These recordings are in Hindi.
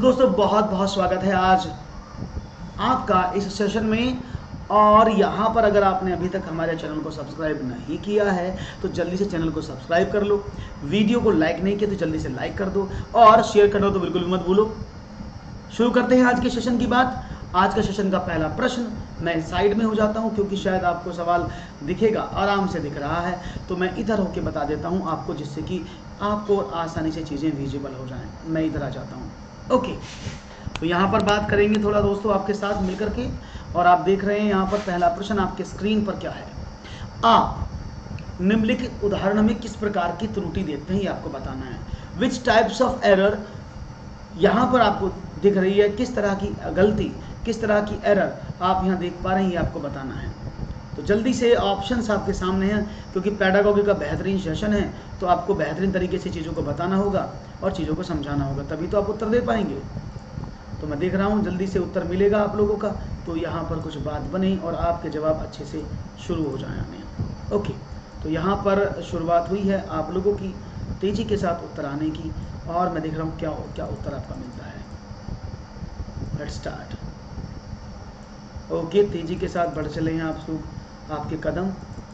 दोस्तों बहुत बहुत स्वागत है आज आपका इस सेशन में। और यहाँ पर अगर आपने अभी तक हमारे चैनल को सब्सक्राइब नहीं किया है तो जल्दी से चैनल को सब्सक्राइब कर लो। वीडियो को लाइक नहीं किया तो जल्दी से लाइक कर दो और शेयर करना तो बिल्कुल भी मत भूलो। शुरू करते हैं आज के सेशन की बात। आज का सेशन का पहला प्रश्न, मैं साइड में हो जाता हूं क्योंकि शायद आपको सवाल दिखेगा, आराम से दिख रहा है, तो मैं इधर होके बता देता हूं आपको, जिससे कि आपको आसानी से चीज़ें विजिबल हो जाएं। मैं इधर आ जाता हूं। ओके, तो यहाँ पर बात करेंगे थोड़ा दोस्तों आपके साथ मिलकर के। और आप देख रहे हैं यहाँ पर पहला प्रश्न आपके स्क्रीन पर क्या है। आप निम्नलिखित उदाहरण में किस प्रकार की त्रुटि देखते हैं, ये आपको बताना है। विच टाइप्स ऑफ एरर, यहाँ पर आपको दिख रही है किस तरह की गलती, किस तरह की एरर आप यहाँ देख पा रहे हैं, ये आपको बताना है। तो जल्दी से ऑप्शंस आपके सामने हैं, क्योंकि पेडागॉजी का बेहतरीन सेशन है तो आपको बेहतरीन तरीके से चीज़ों को बताना होगा और चीज़ों को समझाना होगा, तभी तो आप उत्तर दे पाएंगे। तो मैं देख रहा हूँ जल्दी से उत्तर मिलेगा आप लोगों का, तो यहाँ पर कुछ बात बने और आपके जवाब अच्छे से शुरू हो जाए आने। ओके, तो यहाँ पर शुरुआत हुई है आप लोगों की तेज़ी के साथ उत्तर आने की, और मैं देख रहा हूँ क्या क्या उत्तर आपका मिलता है। Let's start. ओके, तेज़ी के साथ बढ़ चले हैं आपके कदम।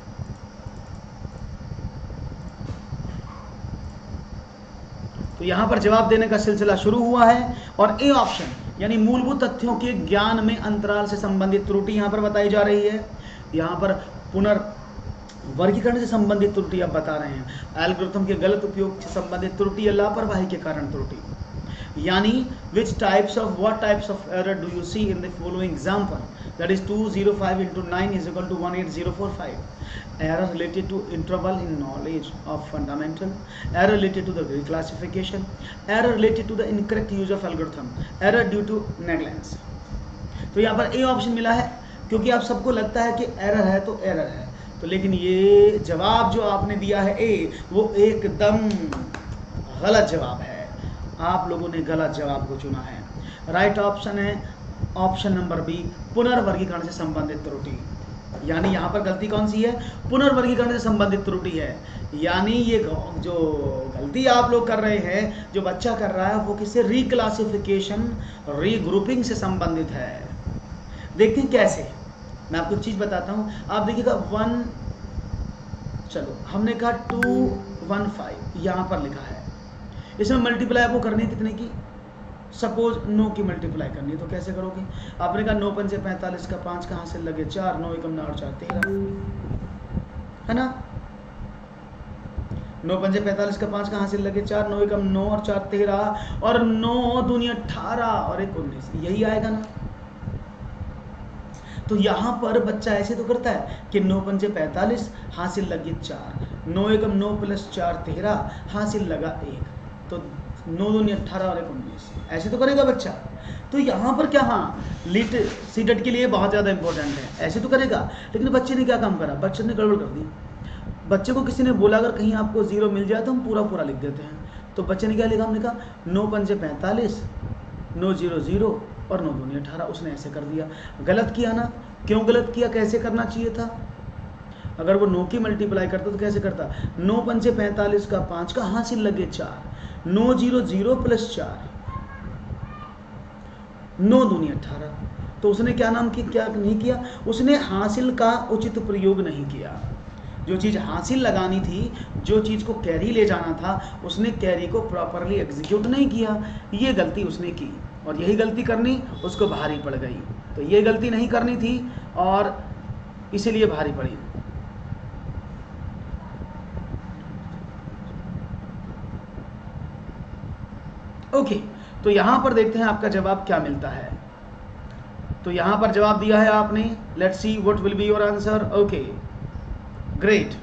तो यहाँ पर जवाब देने का सिलसिला शुरू हुआ है और ए ऑप्शन यानी मूलभूत तथ्यों के ज्ञान में अंतराल से संबंधित त्रुटि यहाँ पर बताई जा रही है। यहाँ पर पुनर्वर्गीकरण से संबंधित त्रुटि आप बता रहे हैं, एल्गोरिथम के गलत उपयोग से संबंधित त्रुटि या लापरवाही के कारण त्रुटि। यानी which types of what types of error do you see in the following example, that is 205 into 9 is equal to 18045. Error related to interval in knowledge of fundamental, error related to the reclassification, error related to the incorrect use of algorithm, error due to negligence। तो यहाँ पर ए ऑप्शन मिला है क्योंकि आप सबको लगता है कि एरर है तो एरर है, तो लेकिन ये जवाब जो आपने दिया है ए, वो एकदम गलत जवाब है। आप लोगों ने गलत जवाब को चुना है। राइट ऑप्शन है ऑप्शन नंबर बी, पुनर्वर्गीकरण से संबंधित त्रुटि। यानी यहाँ पर गलती कौन सी है, पुनर्वर्गीकरण से संबंधित त्रुटि है। यानी ये जो गलती आप लोग कर रहे हैं, जो बच्चा कर रहा है, वो किससे, रिक्लासिफिकेशन, रीग्रुपिंग से संबंधित है। देखते हैं कैसे, मैं आपको एक चीज बताता हूँ। आप देखिएगा 1, चलो हमने कहा 215 यहाँ पर लिखा है, इसमें मल्टीप्लाई आपको करनी है कितने की, सपोज 9 की मल्टीप्लाई करनी है, तो कैसे करोगे। आपने कहा 9 पंजे 45 का 5 कहाँ से लगे 4, 9 एकम 9 और 4 13, है ना। 9 पंजे 45 का 5 कहाँ से लगे 4, 9 एकम 9 और 4 13, और 9 दूनी 18 और 1 19, यही आएगा ना। तो यहाँ पर बच्चा ऐसे तो करता है कि 9 पंजे 45 हासिल लगे 4, 9 एकम 9 प्लस 4 13 हासिल लगा 1, तो 9 दूनी 18 और 1 19, ऐसे तो करेगा बच्चा। तो यहाँ पर क्या, हाँ लीट सीटेट के लिए बहुत ज़्यादा इंपॉर्टेंट है, ऐसे तो करेगा। लेकिन बच्चे ने क्या काम करा, बच्चे ने गड़बड़ कर दी। बच्चे को किसी ने बोला अगर कहीं आपको 0 मिल जाए तो हम पूरा पूरा लिख देते हैं, तो बच्चे ने क्या लिखा, हमने कहा 9 पंजे 45, 9 0 0 और 9 दूनी 18, उसने ऐसे कर दिया। गलत किया ना। क्यों गलत किया, कैसे करना चाहिए था। अगर वो 9 की मल्टीप्लाई करता तो कैसे करता, 9 पंजे 45 का 5 का हासिल लगे 4, 9 0 0 प्लस 4, 9 दूनी 18। तो उसने क्या नाम की, क्या नहीं किया, उसने हासिल का उचित प्रयोग नहीं किया। जो चीज़ हासिल लगानी थी, जो चीज़ को कैरी ले जाना था, उसने कैरी को प्रॉपरली एग्जीक्यूट नहीं किया। ये गलती उसने की और यही गलती करनी उसको भारी पड़ गई। तो ये गलती नहीं करनी थी और इसीलिए भारी पड़ी। ओके, तो यहां पर देखते हैं आपका जवाब क्या मिलता है। तो यहां पर जवाब दिया है आपने, let's see what will be your answer. Okay, great,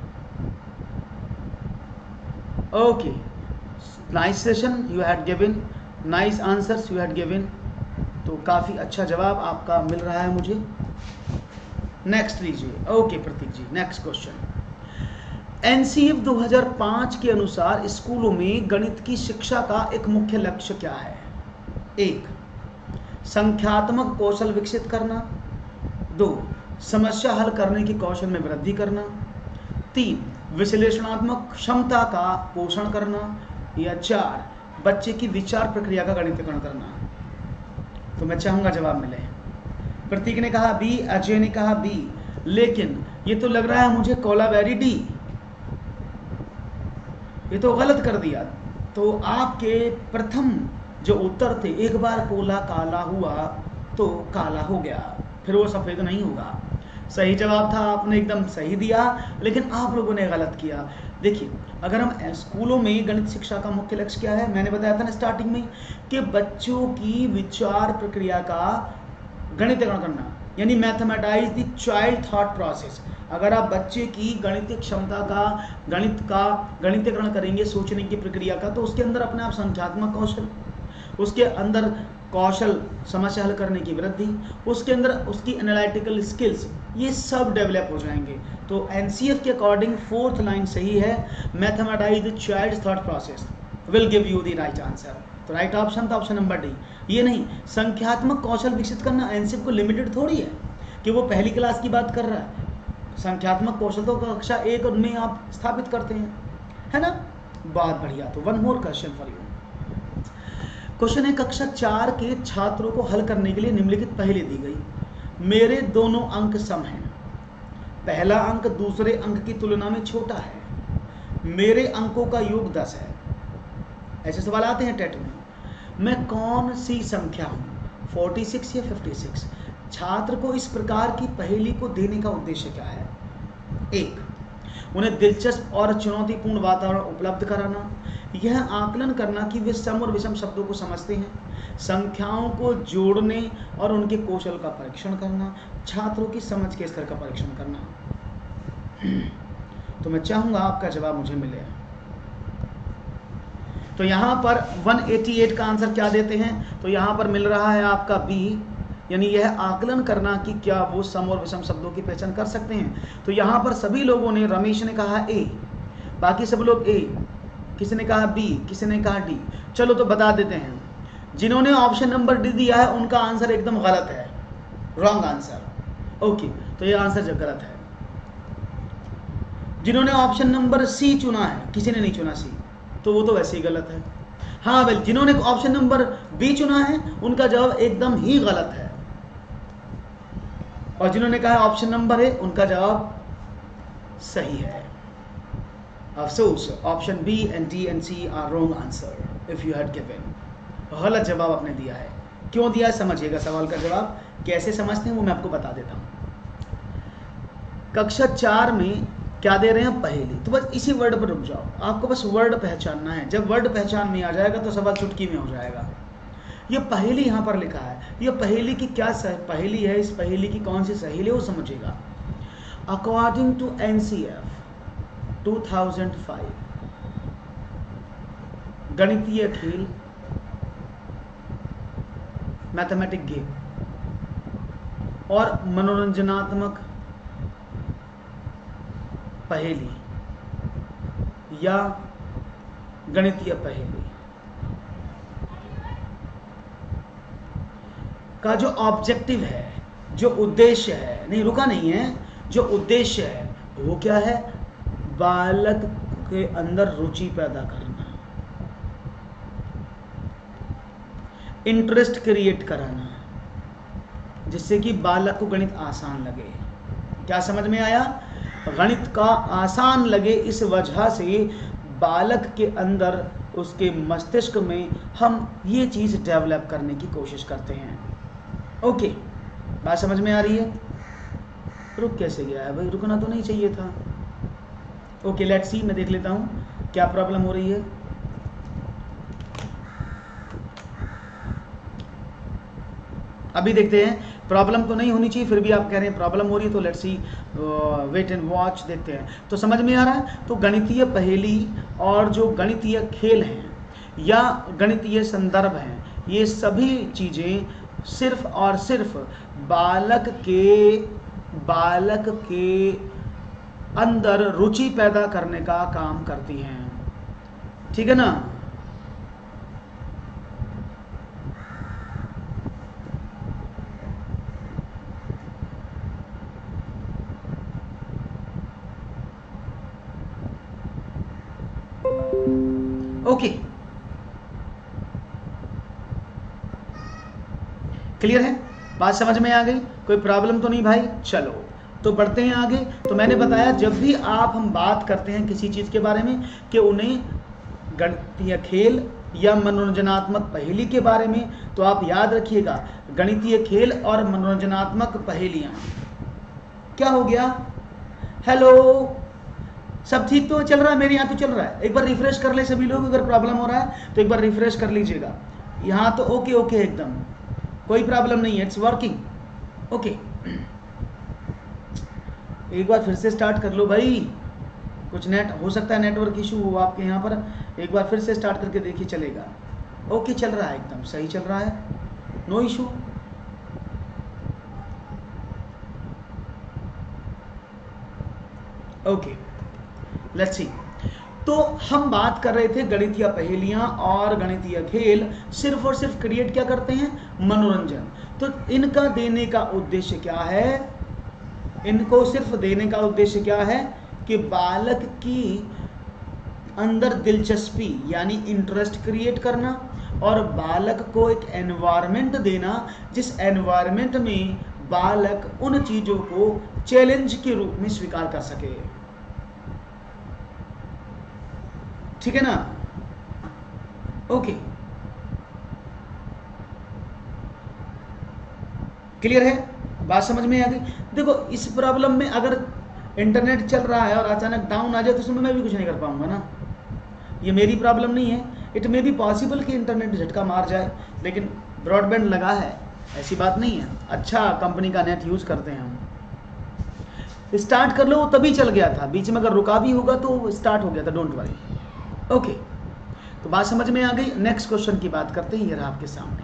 okay, nice session you had given, nice answers you had given. तो काफी अच्छा जवाब आपका मिल रहा है मुझे। नेक्स्ट लीजिए। Okay Pratik ji, next question. NCF 2005 के अनुसार स्कूलों में गणित की शिक्षा का एक मुख्य लक्ष्य क्या है। 1, संख्यात्मक कौशल विकसित करना, 2, समस्या हल करने की कौशल में वृद्धि करना, 3, विश्लेषणात्मक क्षमता का पोषण करना, या 4, बच्चे की विचार प्रक्रिया का गणितीकरण करना। तो मैं चाहूंगा जवाब मिले। प्रतीक ने कहा बी, अजय ने कहा बी, लेकिन ये तो लग रहा है मुझे कोलावेरी डी, ये तो गलत कर दिया। तो आपके प्रथम जो उत्तर थे, एक बार कोला काला हुआ तो काला हो गया, फिर वो सफेद नहीं होगा। सही जवाब था, आपने एकदम सही दिया, लेकिन आप लोगों ने गलत किया। देखिए, अगर हम स्कूलों में गणित शिक्षा का मुख्य लक्ष्य क्या है, मैंने बताया था ना स्टार्टिंग में कि बच्चों की विचार प्रक्रिया का गणितीकरण करना, यानी mathematize the child thought process. अगर आप बच्चे की गणितीय क्षमता का गणितीकरण करेंगे, सोचने की प्रक्रिया का, तो उसके अंदर अपने आप संख्यात्मक कौशल, उसके अंदर कौशल समस्या हल करने की वृद्धि, उसके अंदर उसकी एनालिटिकल स्किल्स, ये सब डेवलप हो जाएंगे। तो एनसीएफ के अकॉर्डिंग 4th लाइन सही है, mathematize the child thought process will give you the right answer. तो राइट ऑप्शन था ऑप्शन नंबर डी। ये नहीं, संख्यात्मक कौशल विकसित करना एनसीएफ को लिमिटेड थोड़ी है कि वो पहली क्लास की बात कर रहा है। संख्यात्मक कौशल तो कक्षा 1 में आप स्थापित करते हैं, है ना। बहुत बढ़िया। तो one more question for you. Question है, कक्षा 4 के छात्रों को हल करने के लिए निम्नलिखित पहेली दी गई। मेरे दोनों अंक सम हैं, पहला अंक दूसरे अंक की तुलना में छोटा है, मेरे अंकों का योग 10 है। ऐसे सवाल आते हैं टेट में। मैं कौन सी संख्या हूं, 46 या 56? छात्र को इस प्रकार की पहेली को देने का उद्देश्य क्या है? 1, उन्हें दिलचस्प और चुनौतीपूर्ण वातावरण उपलब्ध कराना, यह आकलन करना कि वे सम और विषम शब्दों को समझते हैं, संख्याओं को जोड़ने और उनके कौशल का परीक्षण करना, छात्रों की समझ के स्तर का परीक्षण करना। तो मैं चाहूंगा आपका जवाब मुझे मिले। तो यहां पर 188 का आंसर क्या देते हैं? तो यहां पर मिल रहा है आपका बी, यानी यह आकलन करना कि क्या वो सम और विषम शब्दों की पहचान कर सकते हैं। तो यहां पर सभी लोगों ने, रमेश ने कहा ए, बाकी सब लोग ए, किसी ने कहा बी, किसी ने कहा डी। चलो तो बता देते हैं, जिन्होंने ऑप्शन नंबर डी दिया है उनका आंसर एकदम गलत है, रॉन्ग आंसर। ओके, तो ये आंसर जब गलत है। जिन्होंने ऑप्शन नंबर सी चुना है, किसी ने नहीं चुना सी, तो वो तो वैसे ही गलत है। हाँ भाई, जिन्होंने ऑप्शन नंबर बी चुना है उनका जवाब एकदम ही गलत है, और जिन्होंने कहा ऑप्शन नंबर ए, उनका जवाब सही है। अफसोस, option B and D and C are wrong answer if you had given. गलत जवाब आपने दिया है। क्यों दिया है समझिएगा, सवाल का जवाब कैसे समझते हैं वो मैं आपको बता देता हूं। कक्षा 4 में क्या दे रहे हैं? पहेली। तो बस इसी वर्ड पर रुक जाओ, आपको बस वर्ड पहचानना है। जब वर्ड पहचान में आ जाएगा तो सवाल चुटकी में हो जाएगा। ये पहेली यहाँ पर लिखा है, ये पहेली की क्या पहेली है, इस पहेली की कौन सी सहेली है वो समझिएगा। अकॉर्डिंग टू एनसीएफ 2005, गणितीय खेल, मैथमेटिक गेम और मनोरंजनात्मक पहेली या गणितीय पहेली का जो ऑब्जेक्टिव है, जो उद्देश्य है, नहीं रुका नहीं है, जो उद्देश्य है वो क्या है? बालक के अंदर रुचि पैदा करना, इंटरेस्ट क्रिएट कराना, जिससे कि बालक को गणित आसान लगे। क्या समझ में आया? गणित का आसान लगे, इस वजह से बालक के अंदर, उसके मस्तिष्क में हम ये चीज डेवलप करने की कोशिश करते हैं। ओके, बात समझ में आ रही है? रुक कैसे गया है भाई? रुकना तो नहीं चाहिए था। ओके, लेट्स सी, मैं देख लेता हूं क्या प्रॉब्लम हो रही है। अभी देखते हैं, प्रॉब्लम तो नहीं होनी चाहिए, फिर भी आप कह रहे हैं प्रॉब्लम हो रही है, तो let's see, wait and watch, देखते हैं। तो समझ में आ रहा है? तो गणितीय पहेली और जो गणितीय खेल हैं या गणितीय संदर्भ हैं, ये सभी चीजें सिर्फ और सिर्फ बालक के अंदर रुचि पैदा करने का काम करती हैं। ठीक है ना? ओके, क्लियर है? बात समझ में आ गई? कोई प्रॉब्लम तो नहीं भाई? चलो तो बढ़ते हैं आगे। तो मैंने बताया जब भी हम बात करते हैं किसी चीज़ के बारे में कि उन्हें गणितीय खेल या मनोरंजनात्मक पहेली के बारे में, तो आप याद रखिएगा गणितीय खेल और मनोरंजनात्मक पहेलियाँ। क्या हो गया? हेलो, सब ठीक तो चल रहा है? मेरे यहाँ तो चल रहा है। एक बार रिफ्रेश कर ले सभी लोग, अगर प्रॉब्लम हो रहा है तो एक बार रिफ्रेश कर लीजिएगा। यहाँ तो ओके ओके, एकदम कोई प्रॉब्लम नहीं है, इट्स वर्किंग ओके। एक बार फिर से स्टार्ट कर लो भाई, कुछ नेट हो सकता है नेटवर्क इशू हो आपके यहाँ पर, एक बार फिर से स्टार्ट करके देखिए, चलेगा। ओके चल रहा है, एकदम सही चल रहा है, no issue. Okay let's see. तो हम बात कर रहे थे गणितीय पहेलियां और गणितीय खेल सिर्फ और सिर्फ क्रिएट क्या करते हैं? मनोरंजन। तो इनका देने का उद्देश्य क्या है? इनको सिर्फ देने का उद्देश्य क्या है कि बालक की अंदर दिलचस्पी यानी इंटरेस्ट क्रिएट करना और बालक को एक एनवायरनमेंट देना जिस एनवायरनमेंट में बालक उन चीजों को चैलेंज के रूप में स्वीकार कर सके। ठीक है ना? ओके क्लियर है? बात समझ में आ गई? देखो इस प्रॉब्लम में अगर इंटरनेट चल रहा है और अचानक डाउन आ जाए तो उसमें मैं भी कुछ नहीं कर पाऊंगा ना, ये मेरी प्रॉब्लम नहीं है। इट मे बी पॉसिबल कि इंटरनेट झटका मार जाए, लेकिन ब्रॉडबैंड लगा है, ऐसी बात नहीं है। अच्छा कंपनी का नेट यूज करते हैं हम। स्टार्ट कर लो, तभी चल गया था, बीच में अगर रुका भी होगा तो स्टार्ट हो गया था, डोंट वरी। ओके तो बात समझ में आ गई। नेक्स्ट क्वेश्चन की बात करते हैं, ये रहा आपके सामने।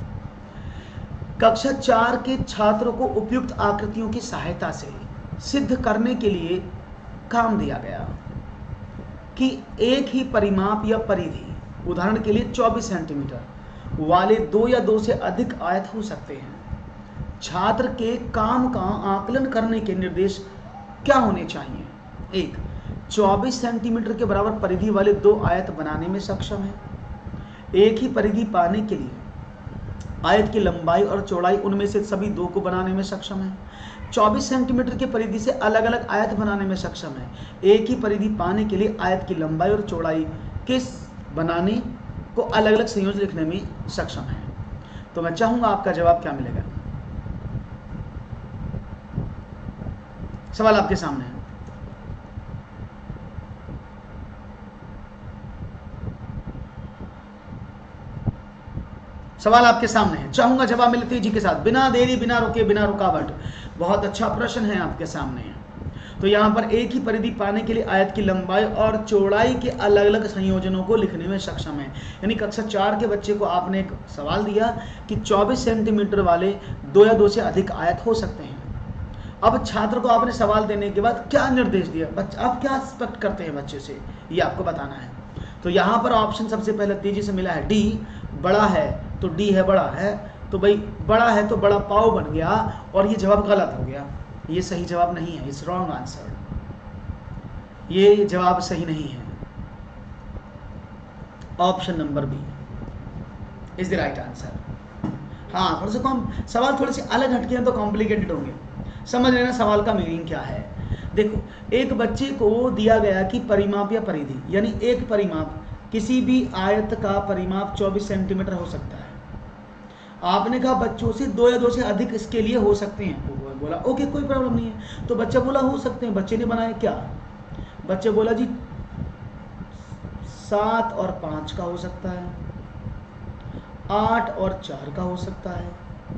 कक्षा 4 के छात्रों को उपयुक्त आकृतियों की सहायता से सिद्ध करने के लिए काम दिया गया कि एक ही परिमाप या परिधि, उदाहरण के लिए 24 सेंटीमीटर वाले 2 या 2 से अधिक आयत हो सकते हैं। छात्र के काम का आकलन करने के निर्देश क्या होने चाहिए? 1. 24 सेंटीमीटर के बराबर परिधि वाले 2 आयत बनाने में सक्षम है। एक ही परिधि पाने के लिए आयत की लंबाई और चौड़ाई उनमें से सभी 2 को बनाने में सक्षम है। 24 सेंटीमीटर की परिधि से अलग अलग आयत बनाने में सक्षम है। एक ही परिधि पाने के लिए आयत की लंबाई और चौड़ाई के बनाने को अलग अलग संयोजन लिखने में सक्षम है। तो मैं चाहूंगा आपका जवाब क्या मिलेगा। सवाल आपके सामने है। सवाल आपके सामने है, चाहूंगा जवाब मिले तेजी के साथ, बिना देरी, बिना रुके, बिना रुकावट। बहुत अच्छा प्रश्न है आपके सामने। तो यहाँ पर एक ही परिधि पाने के लिए आयत की लंबाई और चौड़ाई के अलग अलग संयोजनों को लिखने में सक्षम है। यानी कक्षा 4 के बच्चे को आपने एक सवाल दिया कि 24 सेंटीमीटर वाले 2 या 2 से अधिक आयत हो सकते हैं। अब छात्र को आपने सवाल देने के बाद क्या निर्देश दिया, आप क्या एक्सपेक्ट करते हैं बच्चे से, ये आपको बताना है। तो यहाँ पर ऑप्शन सबसे पहले तेजी से मिला है डी, बड़ा है तो डी है, बड़ा है तो भाई बड़ा है तो बड़ा पाव बन गया, और ये जवाब गलत हो गया। ये सही जवाब नहीं है, इट्स रॉन्ग आंसर। ये जवाब सही नहीं है। Option number B is the right answer. हाँ थोड़ा सा सवाल थोड़े से अलग हटके हैं तो कॉम्प्लिकेटेड होंगे, समझ लेना सवाल का मीनिंग क्या है। देखो एक बच्चे को दिया गया कि परिमाप या परिधि, यानी एक परिमाप, किसी भी आयत का परिमाप 24 सेंटीमीटर हो सकता है। आपने कहा बच्चों से 2 या 2 से अधिक इसके लिए हो सकते हैं, बोला ओके कोई प्रॉब्लम नहीं है। तो बच्चा बोला हो सकते हैं, बच्चे ने बनाया क्या, बच्चे बोला जी 7 और 5 का हो सकता है, 8 और 4 का हो सकता है,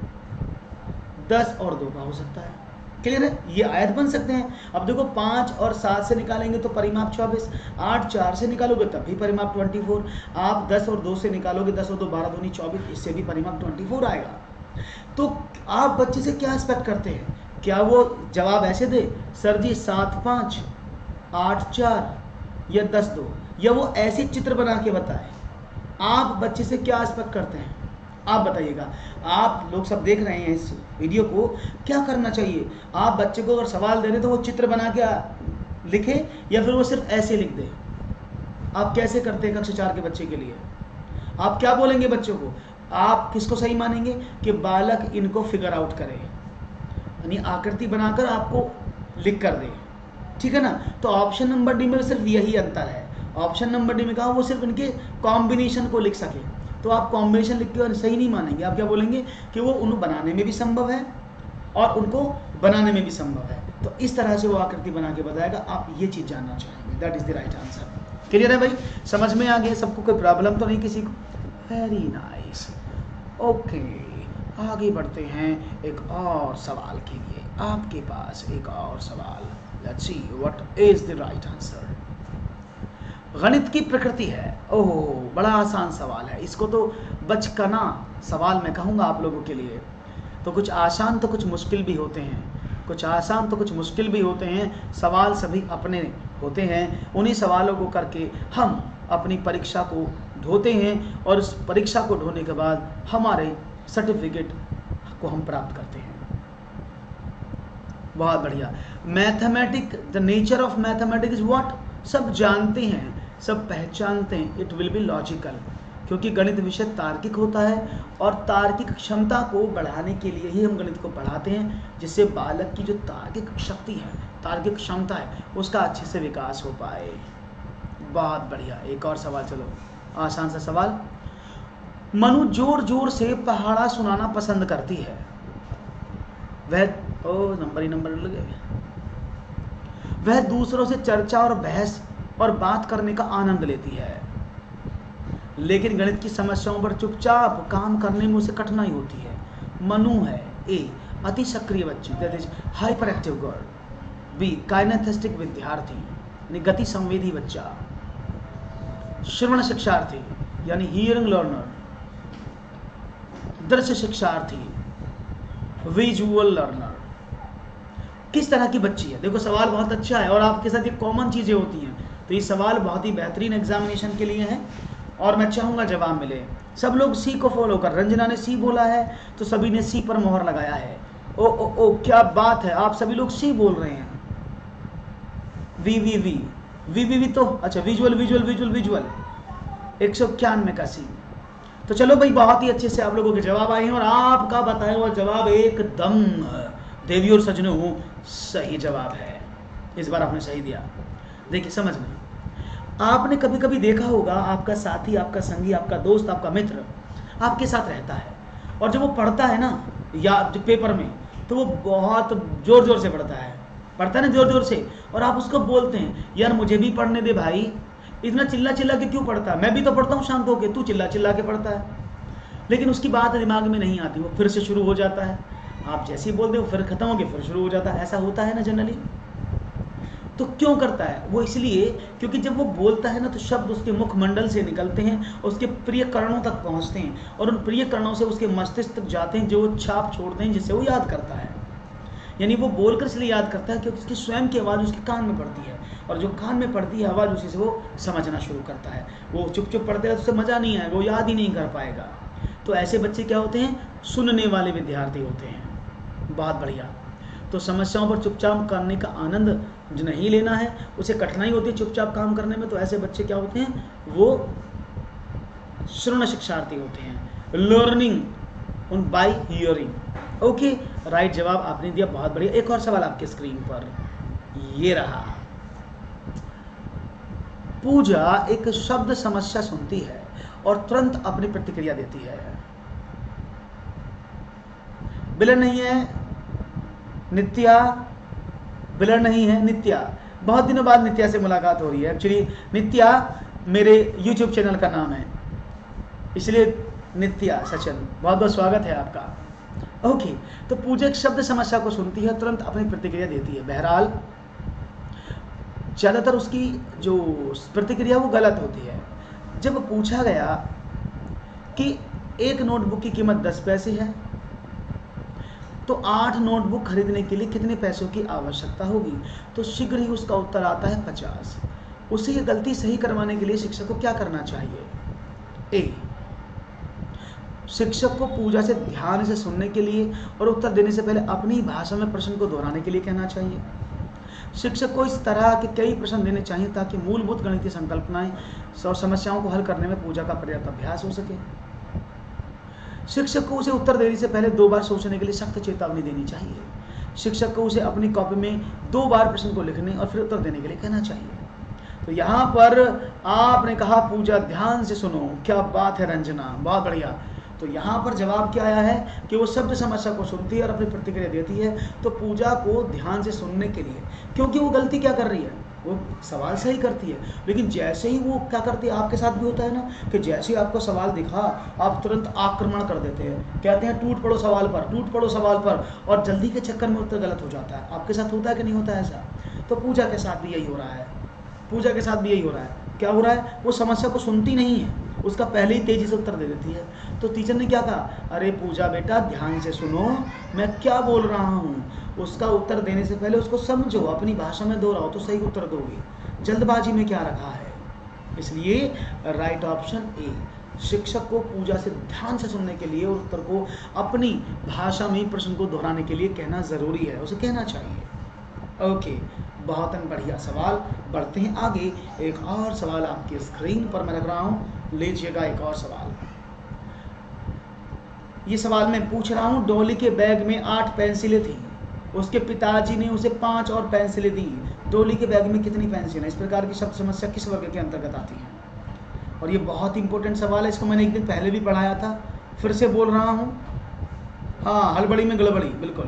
10 और 2 का हो सकता है। क्लियर है? ये आयत बन सकते हैं। अब देखो 5 और 7 से निकालेंगे तो परिमाप 24, 8 4 से निकालोगे तब भी परिमाप 24, आप 10 और 2 से निकालोगे 10 और 2 12 दूनी 24, इससे भी परिमाप 24 आएगा। तो आप बच्चे से क्या एक्सपेक्ट करते हैं? क्या वो जवाब ऐसे दे सर जी 7 5 8 4 या 10 2, या वो ऐसे चित्र बना के बताए? आप बच्चे से क्या एक्सपेक्ट करते हैं? आप बताइएगा। आप लोग सब देख रहे हैं इस वीडियो को, क्या करना चाहिए? आप बच्चे को अगर सवाल दे रहे तो वो चित्र बना के लिखे या फिर वो सिर्फ ऐसे लिख दे? आप कैसे करते हैं कक्षा 4 के बच्चे के लिए? आप क्या बोलेंगे बच्चों को? आप किसको सही मानेंगे कि बालक इनको फिगर आउट करे, यानी आकृति बनाकर आपको लिख कर दे, ठीक है ना। तो ऑप्शन नंबर डी में सिर्फ यही अंतर है। ऑप्शन नंबर डी में कहा वो सिर्फ इनके कॉम्बिनेशन को लिख सके, तो आप कॉम्बिनेशन लिख के सही नहीं मानेंगे। आप क्या बोलेंगे कि वो उन्हें बनाने में भी संभव है और उनको बनाने में भी संभव है। तो इस तरह से वो आकृति बना के बताएगा। आप ये चीज जानना चाहेंगे, that is the right answer. Clear है भाई, समझ में आ गया सबको, कोई प्रॉब्लम तो नहीं किसी को? वेरी नाइस, ओके आगे बढ़ते हैं एक और सवाल के लिए। आपके पास एक और सवाल, let's see what is the right answer. गणित की प्रकृति है, ओह बड़ा आसान सवाल है, इसको तो बचकाना सवाल मैं कहूँगा आप लोगों के लिए। तो कुछ आसान तो कुछ मुश्किल भी होते हैं, कुछ आसान तो कुछ मुश्किल भी होते हैं। सवाल सभी अपने होते हैं, उन्हीं सवालों को करके हम अपनी परीक्षा को ढोते हैं और उस परीक्षा को ढोने के बाद हमारे सर्टिफिकेट को हम प्राप्त करते हैं। बहुत बढ़िया। Mathematic, the nature of mathematics is what, सब जानते हैं, सब पहचानते हैं, इट विल बी लॉजिकल, क्योंकि गणित विषय तार्किक होता है और तार्किक क्षमता को बढ़ाने के लिए ही हम गणित को पढ़ाते हैं, जिससे बालक की जो तार्किक शक्ति है, तार्किक क्षमता है, उसका अच्छे से विकास हो पाए। बहुत बढ़िया, एक और सवाल, चलो आसान सा सवाल। मनु जोर जोर से पहाड़ा सुनाना पसंद करती है, वह नंबर ही नंबर लगे, वह दूसरों से चर्चा और बहस और बात करने का आनंद लेती है, लेकिन गणित की समस्याओं पर चुपचाप काम करने में उसे कठिनाई होती है। मनु है ए अति सक्रिय बच्ची, दैट इज हाइपर एक्टिव गर्ल। बी काइनेस्थेटिक विद्यार्थी यानी गति संवेदी बच्चा। श्रवण शिक्षार्थी यानी हियरिंग लर्नर। दृश्य शिक्षार्थी विजुअल लर्नर। किस तरह की बच्ची है? देखो सवाल बहुत अच्छा है और आपके साथ ये कॉमन चीजें होती हैं, तो ये सवाल बहुत ही बेहतरीन एग्जामिनेशन के लिए है और मैं चाहूंगा जवाब मिले। सब लोग सी को फॉलो कर, रंजना ने सी बोला है तो सभी ने सी पर मोहर लगाया है। ओ ओ ओ क्या बात है, आप सभी लोग सी बोल रहे हैं। V V V V V V तो अच्छा, विजुअल विजुअल विजुअल विजुअल 191 का सी। तो चलो भाई, बहुत ही अच्छे से आप लोगों के जवाब आए हैं और आपका बताया हुआ जवाब एकदम देवी और सजनों सही जवाब है। इस बार आपने सही दिया। देखिए समझ में, आपने कभी कभी देखा होगा आपका साथी, आपका संगी, आपका दोस्त, आपका मित्र आपके साथ रहता है और जब वो पढ़ता है ना या पेपर में, तो वो बहुत जोर जोर से पढ़ता है ना, जोर जोर से, और आप उसको बोलते हैं यार मुझे भी पढ़ने दे भाई, इतना चिल्ला चिल्ला के क्यों पढ़ता है, मैं भी तो पढ़ता हूँ शांत होके, तू चिल्ला चिल्ला के पढ़ता है। लेकिन उसकी बात दिमाग में नहीं आती, वो फिर से शुरू हो जाता है। आप जैसे ही बोलते हो फिर खत्म हो गया, फिर शुरू हो जाता है। ऐसा होता है ना जनरली। तो क्यों करता है वो? इसलिए क्योंकि जब वो बोलता है ना तो शब्द उसके मुखमंडल से निकलते हैं, उसके प्रिय कर्णों तक पहुंचते हैं और उन प्रिय कर्णों से उसके मस्तिष्क तक जाते हैं, जो वो छाप छोड़ते हैं, जिससे वो याद करता है। यानी वो बोलकर इसलिए याद करता है क्योंकि उसकी स्वयं की आवाज़ उसके कान में पड़ती है और जो कान में पड़ती है आवाज़, उसी से वो समझना शुरू करता है। वो चुप चुप पढ़ते हैं तो उससे मज़ा नहीं आएगा, वो याद ही नहीं कर पाएगा। तो ऐसे बच्चे क्या होते हैं? सुनने वाले विद्यार्थी होते हैं। बहुत बढ़िया। तो समस्याओं पर चुपचाप करने का आनंद जो नहीं लेना है, उसे कठिनाई होती है चुपचाप काम करने में, तो ऐसे बच्चे क्या होते हैं? वो श्रवण शिक्षार्थी होते हैं, लर्निंग उन बाय हियरिंग। ओके, राइट जवाब आपने दिया, बहुत बढ़िया। एक और सवाल आपके स्क्रीन पर ये रहा। पूजा एक शब्द समस्या सुनती है और तुरंत अपनी प्रतिक्रिया देती है। बिलर नहीं है नित्या, बिलर नहीं है नित्या। बहुत दिनों बाद नित्या से मुलाकात हो रही है। एक्चुअली नित्या मेरे YouTube चैनल का नाम है, इसलिए नित्या सचिन बहुत बहुत स्वागत है आपका। ओके, तो पूजा एक शब्द समस्या को सुनती है, तुरंत अपनी प्रतिक्रिया देती है। बहरहाल ज़्यादातर उसकी जो प्रतिक्रिया वो गलत होती है। जब पूछा गया कि एक नोटबुक की कीमत 10 पैसे है तो 8 नोटबुक खरीदने के लिए कितने पैसों की आवश्यकता होगी, तो शीघ्र ही उसका उत्तर आता है 50। उसे ये गलती सही करवाने के लिए शिक्षक को क्या करना चाहिए? ए, शिक्षक को पूजा से ध्यान से सुनने के लिए और उत्तर देने से पहले अपनी भाषा में प्रश्न को दोहराने के लिए कहना चाहिए। शिक्षक को इस तरह के कई प्रश्न देने चाहिए ताकि मूलभूत गणितीय संकल्पनाएं और समस्याओं को हल करने में पूजा का पर्याप्त अभ्यास हो सके। शिक्षक को उसे उत्तर देने से पहले 2 बार सोचने के लिए सख्त चेतावनी देनी चाहिए। शिक्षक को उसे अपनी कॉपी में 2 बार प्रश्न को लिखने और फिर उत्तर देने के लिए कहना चाहिए। तो यहाँ पर आपने कहा पूजा ध्यान से सुनो, क्या बात है रंजना, बहुत बढ़िया। तो यहाँ पर जवाब क्या आया है कि वो शब्द समस्या को सुनती है और अपनी प्रतिक्रिया देती है। तो पूजा को ध्यान से सुनने के लिए, क्योंकि वो गलती क्या कर रही है, वो सवाल सही करती है, लेकिन जैसे ही वो क्या करती है, आपके साथ भी होता है ना कि जैसे ही आपको सवाल दिखा आप तुरंत आक्रमण कर देते हैं, कहते हैं टूट पड़ो सवाल पर, टूट पड़ो सवाल पर, और जल्दी के चक्कर में उत्तर गलत हो जाता है। आपके साथ होता है कि नहीं होता है ऐसा? तो पूजा के साथ भी यही हो रहा है, पूजा के साथ भी यही हो रहा है। क्या हो रहा है, वो समस्या को सुनती नहीं है, उसका पहले ही तेजी से उत्तर दे देती है। तो टीचर ने क्या कहा, अरे पूजा बेटा ध्यान से सुनो, मैं क्या बोल रहा हूँ, उसका उत्तर देने से पहले उसको समझो, अपनी भाषा में दोहराओ तो सही उत्तर दोगे, जल्दबाजी में क्या रखा है। इसलिए राइट ऑप्शन ए, शिक्षक को पूजा से ध्यान से सुनने के लिए और उत्तर को अपनी भाषा में प्रश्न को दोहराने के लिए कहना जरूरी है, उसे कहना चाहिए। ओके, बहुत बढ़िया सवाल। बढ़ते हैं आगे, एक और सवाल आपकी स्क्रीन पर मैं रख रहा हूं, लीजिएगा एक और सवाल। ये सवाल मैं पूछ रहा हूं, डॉली के बैग में 8 पेंसिलें थी, उसके पिताजी ने उसे 5 और पेंसिलें दी, डॉली के बैग में कितनी पेंसिल है? इस प्रकार की शब्द समस्या किस वर्ग के अंतर्गत आती है? और ये बहुत इंपॉर्टेंट सवाल है, इसको मैंने एक दिन पहले भी पढ़ाया था, फिर से बोल रहा हूं। हाँ, हड़बड़ी में गड़बड़ी, बिल्कुल।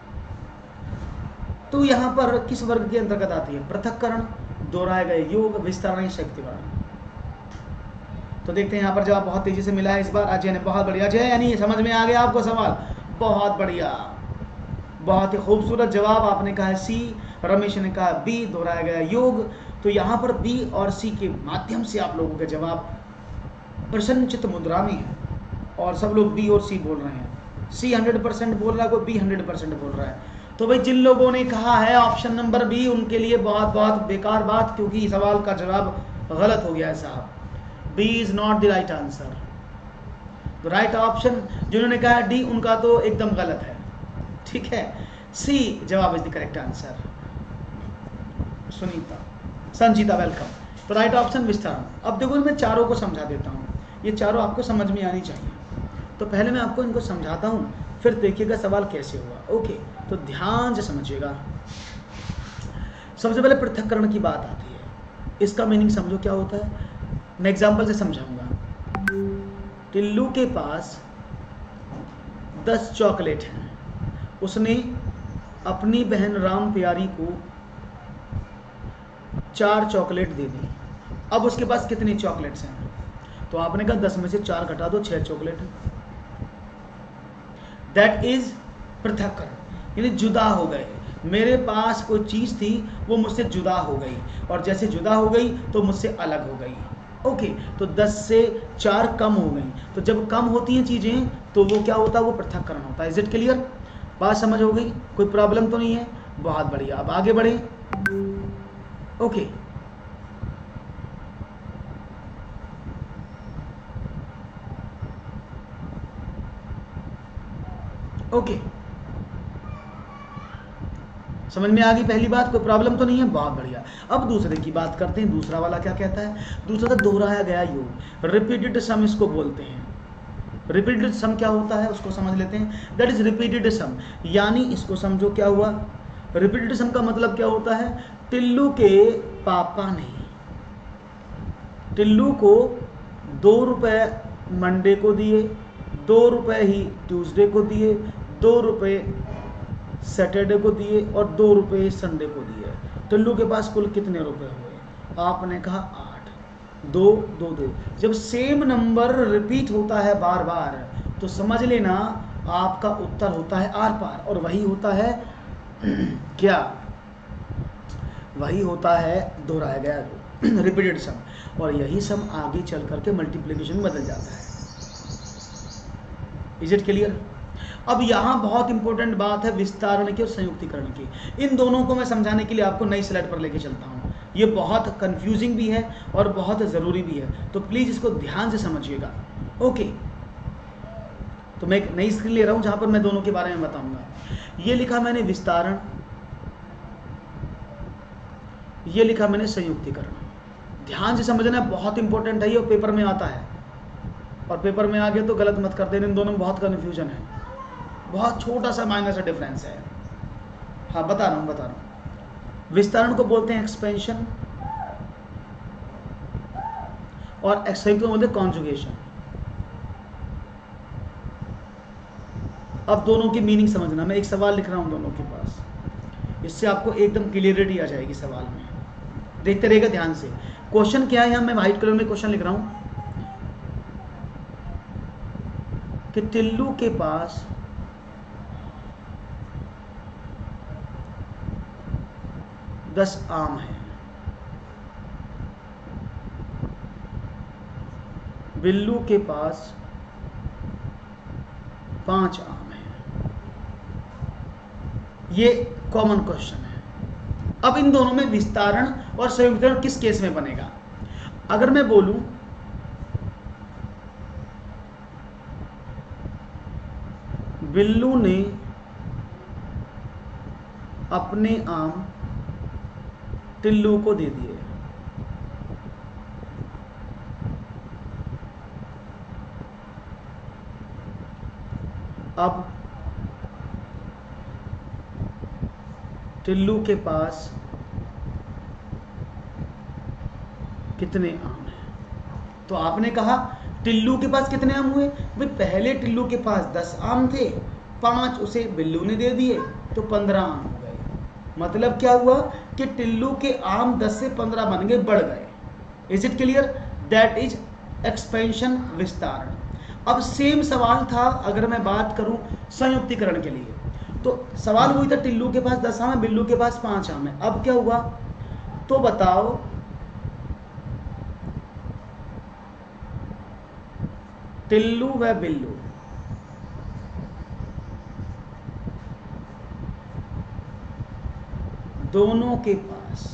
तो यहाँ पर किस वर्ग के अंतर्गत आती है? पृथक्करण, दोहराए गए योग, विस्तारण, शक्तिकरण। तो देखते हैं यहाँ पर जवाब बहुत तेजी से मिला है इस बार अजय ने, बहुत बढ़िया अजय, यानी ये समझ में आ गया आपको सवाल, बहुत बढ़िया, बहुत ही खूबसूरत जवाब। आपने कहा सी, रमेश ने कहा बी, दोहराया गया योग। तो यहाँ पर बी और सी के माध्यम से आप लोगों के जवाब प्रसन्नचित्त मुद्रा में है, और सब लोग बी और सी बोल रहे हैं। सी 100% बोल रहा है, कोई बी 100% बोल रहा है। तो भाई जिन लोगों ने कहा है ऑप्शन नंबर बी, उनके लिए बहुत बहुत बेकार बात, क्योंकि सवाल का जवाब गलत हो गया है साहब। B is not the right answer. तो राइट ऑप्शन जिन्होंने कहा डी, उनका तो एकदम गलत है, ठीक है। सी जवाब is the correct answer. Sunita, Sanjeeta, welcome. तो राइट ऑप्शन विस्तारण। अब देखो मैं चारों को समझा देता हूँ, ये चारों आपको समझ में आनी चाहिए। तो पहले मैं आपको इनको समझाता हूँ, फिर देखिएगा सवाल कैसे हुआ। ओके, तो ध्यान से समझिएगा। सबसे पहले पृथक्करण की बात आती है, इसका मीनिंग समझो क्या होता है, मैं एग्जाम्पल से समझाऊंगा। टिल्लू के पास 10 चॉकलेट हैं, उसने अपनी बहन राम प्यारी को 4 चॉकलेट दे दी। अब उसके पास कितनी चॉकलेट्स हैं? तो आपने कहा 10 में से 4 घटा दो, 6 चॉकलेट। दैट इज पृथक्करण, यानी जुदा हो गए। मेरे पास कोई चीज थी, वो मुझसे जुदा हो गई, और जैसे जुदा हो गई तो मुझसे अलग हो गई। ओके, तो 10 से 4 कम हो गई। तो जब कम होती हैं चीजें तो वो क्या होता है, वो पृथक्करण होता है। Is it clear? बात समझ हो गई? कोई प्रॉब्लम तो नहीं है? बहुत बढ़िया, अब आगे बढ़े। ओके, ओके, समझ में आ गई पहली बात? कोई प्रॉब्लम तो नहीं है? बहुत बढ़िया। अब दूसरे की बात करते हैं। दूसरा वाला क्या कहता है? दूसरा था दोहराया गया योग, रिपीटेड सम इसको बोलते हैं। रिपीटेड सम क्या होता है उसको समझ लेते हैं। दैट इज रिपीटेड सम, यानी इसको समझो क्या हुआ। रिपीटेड सम का मतलब क्या होता है? टिल्लू के पापा ने टिल्लू को 2 रुपए मंडे को दिए, 2 रुपए ही ट्यूसडे को दिए, 2 रुपए सैटरडे को दिए, और 2 रुपए संडे को दिए। टिल्लू के पास कुल कितने रुपए हुए? आपने कहा 8, 2, 2, 2। जब सेम नंबर रिपीट होता है बार बार तो समझ लेना आपका उत्तर होता है आर पार, और वही होता है क्या? वही होता है दोहराया गया रिपीटेड सम, और यही सम आगे चल करके मल्टीप्लिकेशन में बदल जाता है। Is it clear? अब यहाँ बहुत इंपॉर्टेंट बात है विस्तारण की और संयुक्तिकरण की। इन दोनों को मैं समझाने के लिए आपको नई स्लाइड पर लेके चलता हूँ। ये बहुत कंफ्यूजिंग भी है और बहुत ज़रूरी भी है, तो प्लीज़ इसको ध्यान से समझिएगा। ओके, तो मैं एक नई स्क्रीन ले रहा हूँ जहाँ पर मैं दोनों के बारे में बताऊँगा। ये लिखा मैंने विस्तारण, ये लिखा मैंने संयुक्तिकरण। ध्यान से समझना, बहुत इंपॉर्टेंट है ये, पेपर में आता है। और पेपर में आ गया तो गलत मत कर देना, इन दोनों में बहुत कन्फ्यूजन है, बहुत छोटा सा माइनर सा डिफरेंस है। हाँ बता रहा हूँ। विस्तारण को बोलते हैं एक्सपेंशन और संयुक्त को बोलते हैं कॉन्जुगेशन। अब दोनों की मीनिंग समझना, मैं एक सवाल लिख रहा हूं दोनों के पास, इससे आपको एकदम क्लियरिटी आ जाएगी सवाल में। देखते रहिएगा ध्यान से। क्वेश्चन क्या है, यहां मैं व्हाइट कलर में क्वेश्चन लिख रहा हूं कि टिल्लू के पास दस आम है, बिल्लू के पास 5 आम है। ये कॉमन क्वेश्चन है। अब इन दोनों में विस्तारण और संयुक्तीकरण किस केस में बनेगा? अगर मैं बोलूं बिल्लू ने अपने आम टिल्लू को दे दिए, अब टिल्लू के पास कितने आम हैं? तो आपने कहा टिल्लू के पास कितने आम हुए भाई, पहले टिल्लू के पास 10 आम थे, 5 उसे बिल्लू ने दे दिए तो 15 आम हो गए। मतलब क्या हुआ कि टिल्लू के आम 10 से 15 बन गए, बढ़ गए। Is it clear? That is expansion, विस्तारण। अब सेम सवाल था अगर मैं बात करूं संयुक्तीकरण के लिए, तो सवाल वही था, टिल्लू के पास 10 आम है, बिल्लू के पास 5 आम है। अब क्या हुआ तो बताओ, टिल्लू व बिल्लू दोनों के पास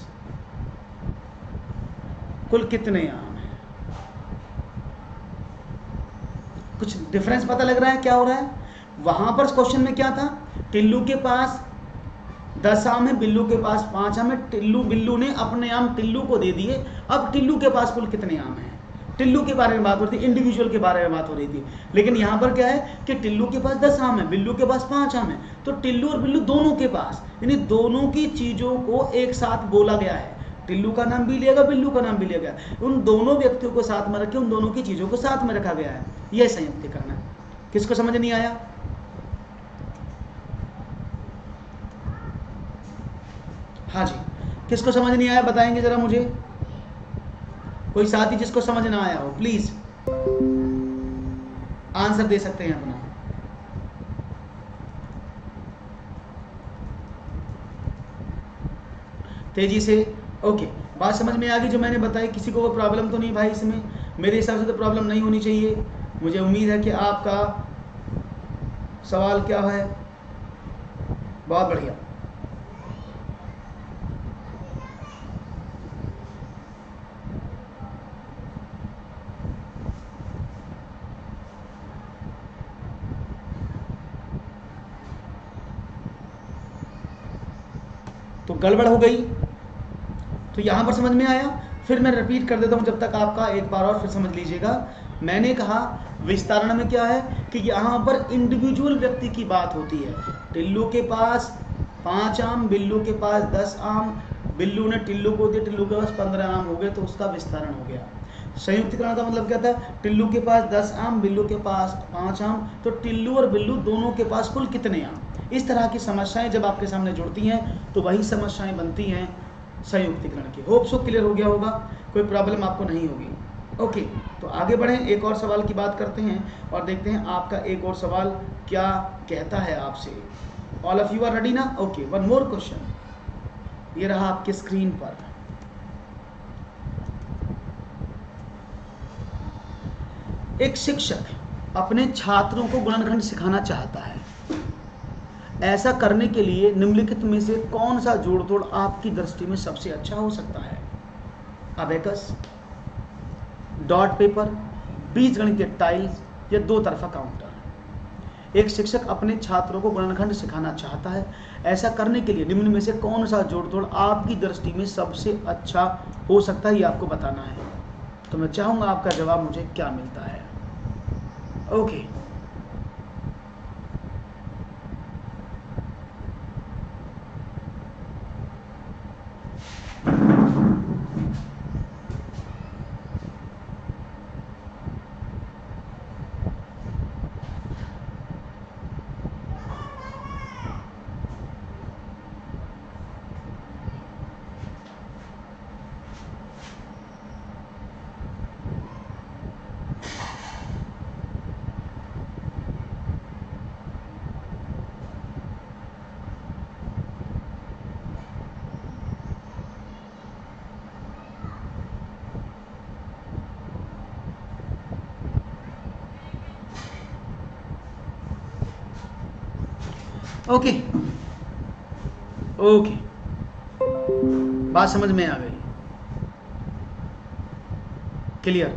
कुल कितने आम हैं? कुछ डिफरेंस पता लग रहा है क्या हो रहा है? वहां पर क्वेश्चन में क्या था, टिल्लू के पास 10 आम है, बिल्लू के पास 5 आम है, बिल्लू ने अपने आम टिल्लू को दे दिए। अब टिल्लू के पास कुल कितने आम हैं? टिल्लू के बारे में बात हो रही थी, इंडिविजुअल के बारे में बात हो रही थी। लेकिन यहां पर क्या है कि टिल्लू के पास 10 आम है, बिल्लू के पास 5 आम है, तो टिल्लू और बिल्लू दोनों के पास, यानी दोनों की चीजों को एक साथ बोला गया है। टिल्लू का नाम भी लिया गया, बिल्लू का नाम भी लिया गया, उन दोनों व्यक्तियों को साथ में रखे, उन दोनों की चीजों को साथ में रखा गया है। यह संयुक्तीकरण है। किसको समझ नहीं आया? हाँ जी, किसको समझ नहीं आया बताएंगे जरा मुझे? कोई साथी जिसको समझ ना आया हो प्लीज आंसर दे सकते हैं अपना। तेजी से। ओके, बात समझ में आ गई जो मैंने बताई? किसी को कोई प्रॉब्लम तो नहीं भाई इसमें? मेरे हिसाब से तो प्रॉब्लम नहीं होनी चाहिए। मुझे उम्मीद है कि आपका सवाल क्या है। बहुत बढ़िया। तो गड़बड़ हो गई, तो यहां पर समझ में आया? फिर मैं रिपीट कर देता हूं जब तक आपका एक बार और फिर समझ लीजिएगा। मैंने कहा विस्तारण में क्या है कि यहां पर इंडिविजुअल व्यक्ति की बात होती है। टिल्लू के पास 5 आम, बिल्लू के पास 10 आम, बिल्लू ने टिल्लू को दिए, टिल्लू के पास 15 आम हो गए, तो उसका विस्तारण हो गया। संयुक्तीकरण का मतलब क्या था? टिल्लू के पास 10 आम, बिल्लू के पास 5 आम, तो टिल्लू और बिल्लू दोनों के पास कुल कितने आम? इस तरह की समस्याएं जब आपके सामने जुड़ती हैं तो वही समस्याएं बनती हैं संयुक्तीकरण की। होप सो क्लियर हो गया होगा, कोई प्रॉब्लम आपको नहीं होगी। ओके, तो आगे बढ़ें, एक और सवाल की बात करते हैं और देखते हैं आपका एक और सवाल क्या कहता है आपसे। All of you are ready ना? ओके, वन मोर क्वेश्चन, ये रहा आपके स्क्रीन पर। एक शिक्षक अपने छात्रों को गुणनखंड सिखाना चाहता है। ऐसा करने के लिए निम्नलिखित में से कौन सा जोड़ तोड़ आपकी दृष्टि में सबसे अच्छा हो सकता है? अबेकस, डॉट पेपर, बीजगणितीय टाइल्स या 2 तरफा काउंटर। एक शिक्षक अपने छात्रों को गुणनखंड सिखाना चाहता है। ऐसा करने के लिए निम्न में से कौन सा जोड़ तोड़ आपकी दृष्टि में सबसे अच्छा हो सकता है, ये आपको बताना है। तो मैं चाहूंगा आपका जवाब मुझे क्या मिलता है। ओके, ओके, ओके, बात समझ में आ गई, क्लियर।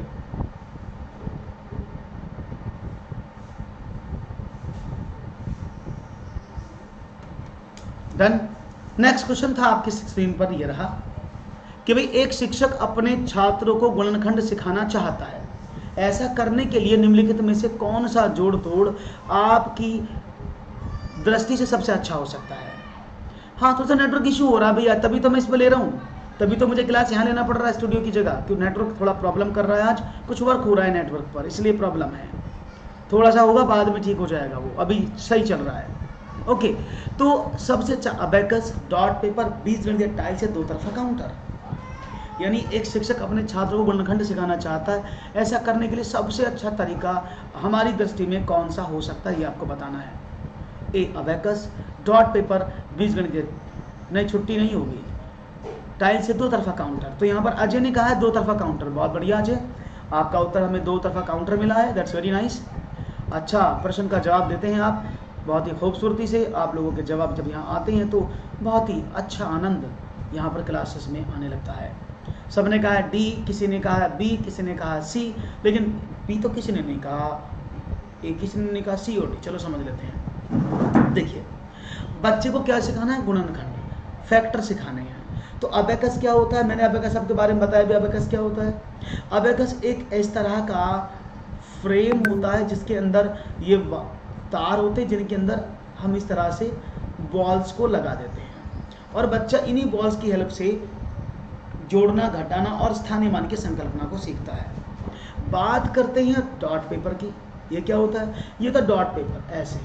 डन। नेक्स्ट क्वेश्चन था आपकी स्क्रीन पर, ये रहा कि भाई एक शिक्षक अपने छात्रों को गुणनखंड सिखाना चाहता है, ऐसा करने के लिए निम्नलिखित में से कौन सा जोड़ तोड़ आपकी दृष्टि से सबसे अच्छा हो सकता है। हाँ, थोड़ा सा नेटवर्क इशू हो रहा है भैया, तभी तो मैं इस पर ले रहा हूँ, तभी तो मुझे क्लास यहाँ लेना पड़ रहा है स्टूडियो की जगह, क्योंकि नेटवर्क थोड़ा प्रॉब्लम कर रहा है, आज कुछ वर्क हो रहा है नेटवर्क पर, इसलिए प्रॉब्लम है। थोड़ा सा होगा, बाद में ठीक हो जाएगा, वो अभी सही चल रहा है। ओके, तो सबसे अच्छा अबेकस, डॉट पेपर, बीजगणितीय टाइल से दो तरफा काउंटर। यानी एक शिक्षक अपने छात्रों को गुणनखंड सिखाना चाहता है, ऐसा करने के लिए सबसे अच्छा तरीका हमारी दृष्टि में कौन सा हो सकता है, ये आपको बताना है। ए अबेकस, डॉट पेपर, बीजगणितीय, नहीं छुट्टी नहीं होगी, टाइल से दो तरफा काउंटर। तो यहाँ पर अजय ने कहा है दो तरफा काउंटर, बहुत बढ़िया अजय, आपका उत्तर हमें दो तरफा काउंटर मिला है, दैट्स वेरी नाइस। अच्छा, प्रश्न का जवाब देते हैं आप बहुत ही खूबसूरती से। आप लोगों के जवाब जब यहाँ आते हैं तो बहुत ही अच्छा आनंद यहाँ पर क्लासेस में आने लगता है। सबने कहा है डी, किसी ने कहा है बी, किसी ने कहा सी, लेकिन बी तो किसी ने नहीं कहा, ए किसी ने नहीं कहा, सी और डी। चलो समझ लेते हैं। देखिए, बच्चे को क्या सिखाना है, गुणनखंड, फैक्टर सिखाने हैं। तो अबेकस क्या होता है, मैंने अबेकस आपके बारे में बताया भी, अबेकस क्या होता है। अबेकस एक इस तरह का फ्रेम होता है जिसके अंदर ये तार होते हैं, जिनके अंदर हम इस तरह से बॉल्स को लगा देते हैं, और बच्चा इन्हीं बॉल्स की हेल्प से जोड़ना, घटाना और स्थानीय मान की संकल्पना को सीखता है। बात करते हैं डॉट पेपर की। ये क्या होता है, ये तो डॉट पेपर, ऐसे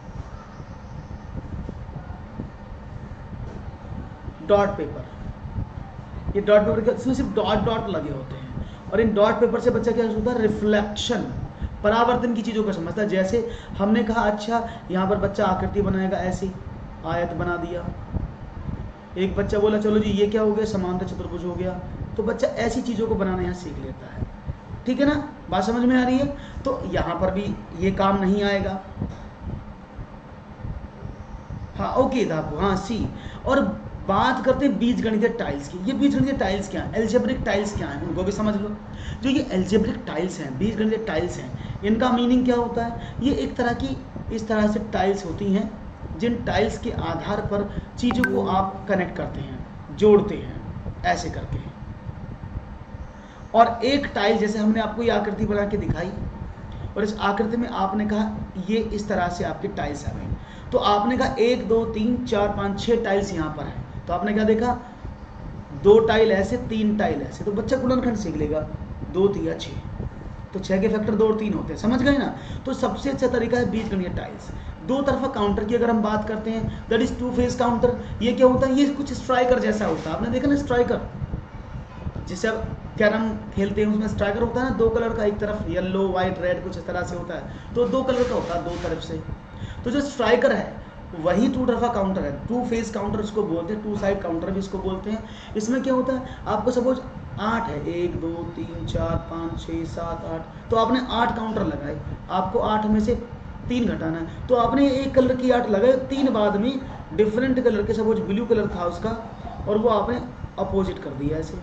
डॉट पेपर, ये डॉट पेपर इसमें सिर्फ डॉट डॉट लगे होते हैं, और इन डॉट पेपर से बच्चा क्या होता है, रिफ्लेक्शन, परावर्तन की चीज़ों को समझता है। जैसे हमने कहा, अच्छा यहाँ पर बच्चा आकृति बनाएगा, ऐसी आयत बना दिया, एक बच्चा बोला चलो जी ये क्या हो गया, समांतर चतुर्भुज हो गया, तो बच्चा ऐसी चीज़ों को बनाना यहाँ सीख लेता है। ठीक है ना, बात समझ में आ रही है। तो यहाँ पर भी ये काम नहीं आएगा। हाँ ओके था आपको, हाँ सी। और बात करते हैं बीजगणितीय टाइल्स की। ये बीजगणितीय टाइल्स क्या है, एल्जेब्रिक टाइल्स क्या है, उनको भी समझ लो। जो ये एल्जेब्रिक टाइल्स हैं, बीजगणितीय टाइल्स हैं, इनका मीनिंग क्या होता है, ये एक तरह की इस तरह से टाइल्स होती हैं, जिन टाइल्स के आधार पर चीज़ों को आप कनेक्ट करते हैं, जोड़ते हैं, ऐसे करके। और एक टाइल, जैसे हमने आपको ये आकृति बना के दिखाई, और इस आकृति में आपने कहा ये इस तरह से आपकी टाइल्स आ गई, तो आपने कहा 1 2 3 4 5 6 टाइल्स यहाँ पर है, तो आपने क्या देखा, 2 टाइल ऐसे, 3 टाइल ऐसे, तो बच्चा गुणनखंड सीख लेगा, 2 3 6, तो 6 के फैक्टर 2 और 3 होते हैं, समझ गए ना। तो सबसे अच्छा तरीका है बीजगणितीय टाइल्स। दो तरफा काउंटर की अगर हम बात करते हैं, दैट इज 2 फेज काउंटर। ये क्या होता है, ये कुछ स्ट्राइकर जैसा होता है, आपने देखा ना स्ट्राइकर, जिससे आप कैरम खेलते हैं, उसमें स्ट्राइकर होता है ना, 2 कलर का, एक तरफ येलो व्हाइट रेड कुछ इस तरह से होता है, तो 2 कलर का होता है 2 तरफ से। तो जो स्ट्राइकर है वही 2 तरफा काउंटर है, 2 फेज काउंटर इसको बोलते हैं, 2 साइड काउंटर भी इसको बोलते हैं। इसमें क्या होता है, आपको सपोज 8 है, 1 2 3 4 5 6 7 8, तो आपने 8 काउंटर लगाए, आपको 8 में से 3 घटाना है, तो आपने एक कलर की 8 लगाए, 3 बाद में डिफरेंट कलर के, सपोज ब्लू कलर था उसका, और वो आपने अपोजिट कर दिया ऐसे,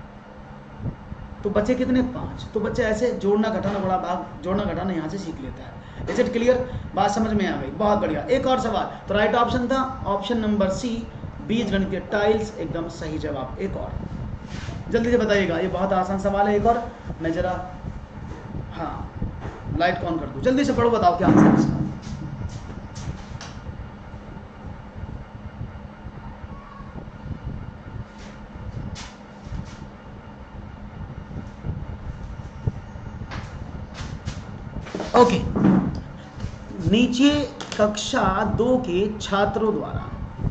तो बच्चे कितने 5, तो बच्चे ऐसे जोड़ना घटाना, बड़ा भाग जोड़ना घटाना यहाँ से सीख लेता है। इज इट क्लियर, बात समझ में आ गई, बहुत बढ़िया। एक और सवाल, तो राइट ऑप्शन था ऑप्शन नंबर सी, बीजगणितीय टाइल्स, एकदम सही जवाब। एक और जल्दी से बताइएगा, ये बहुत आसान सवाल है। एक और मैं जरा, हाँ लाइट ऑन कर दो, जल्दी से पढ़ो, बताओ क्या आंसर है इसका। ओके, नीचे कक्षा 2 के छात्रों द्वारा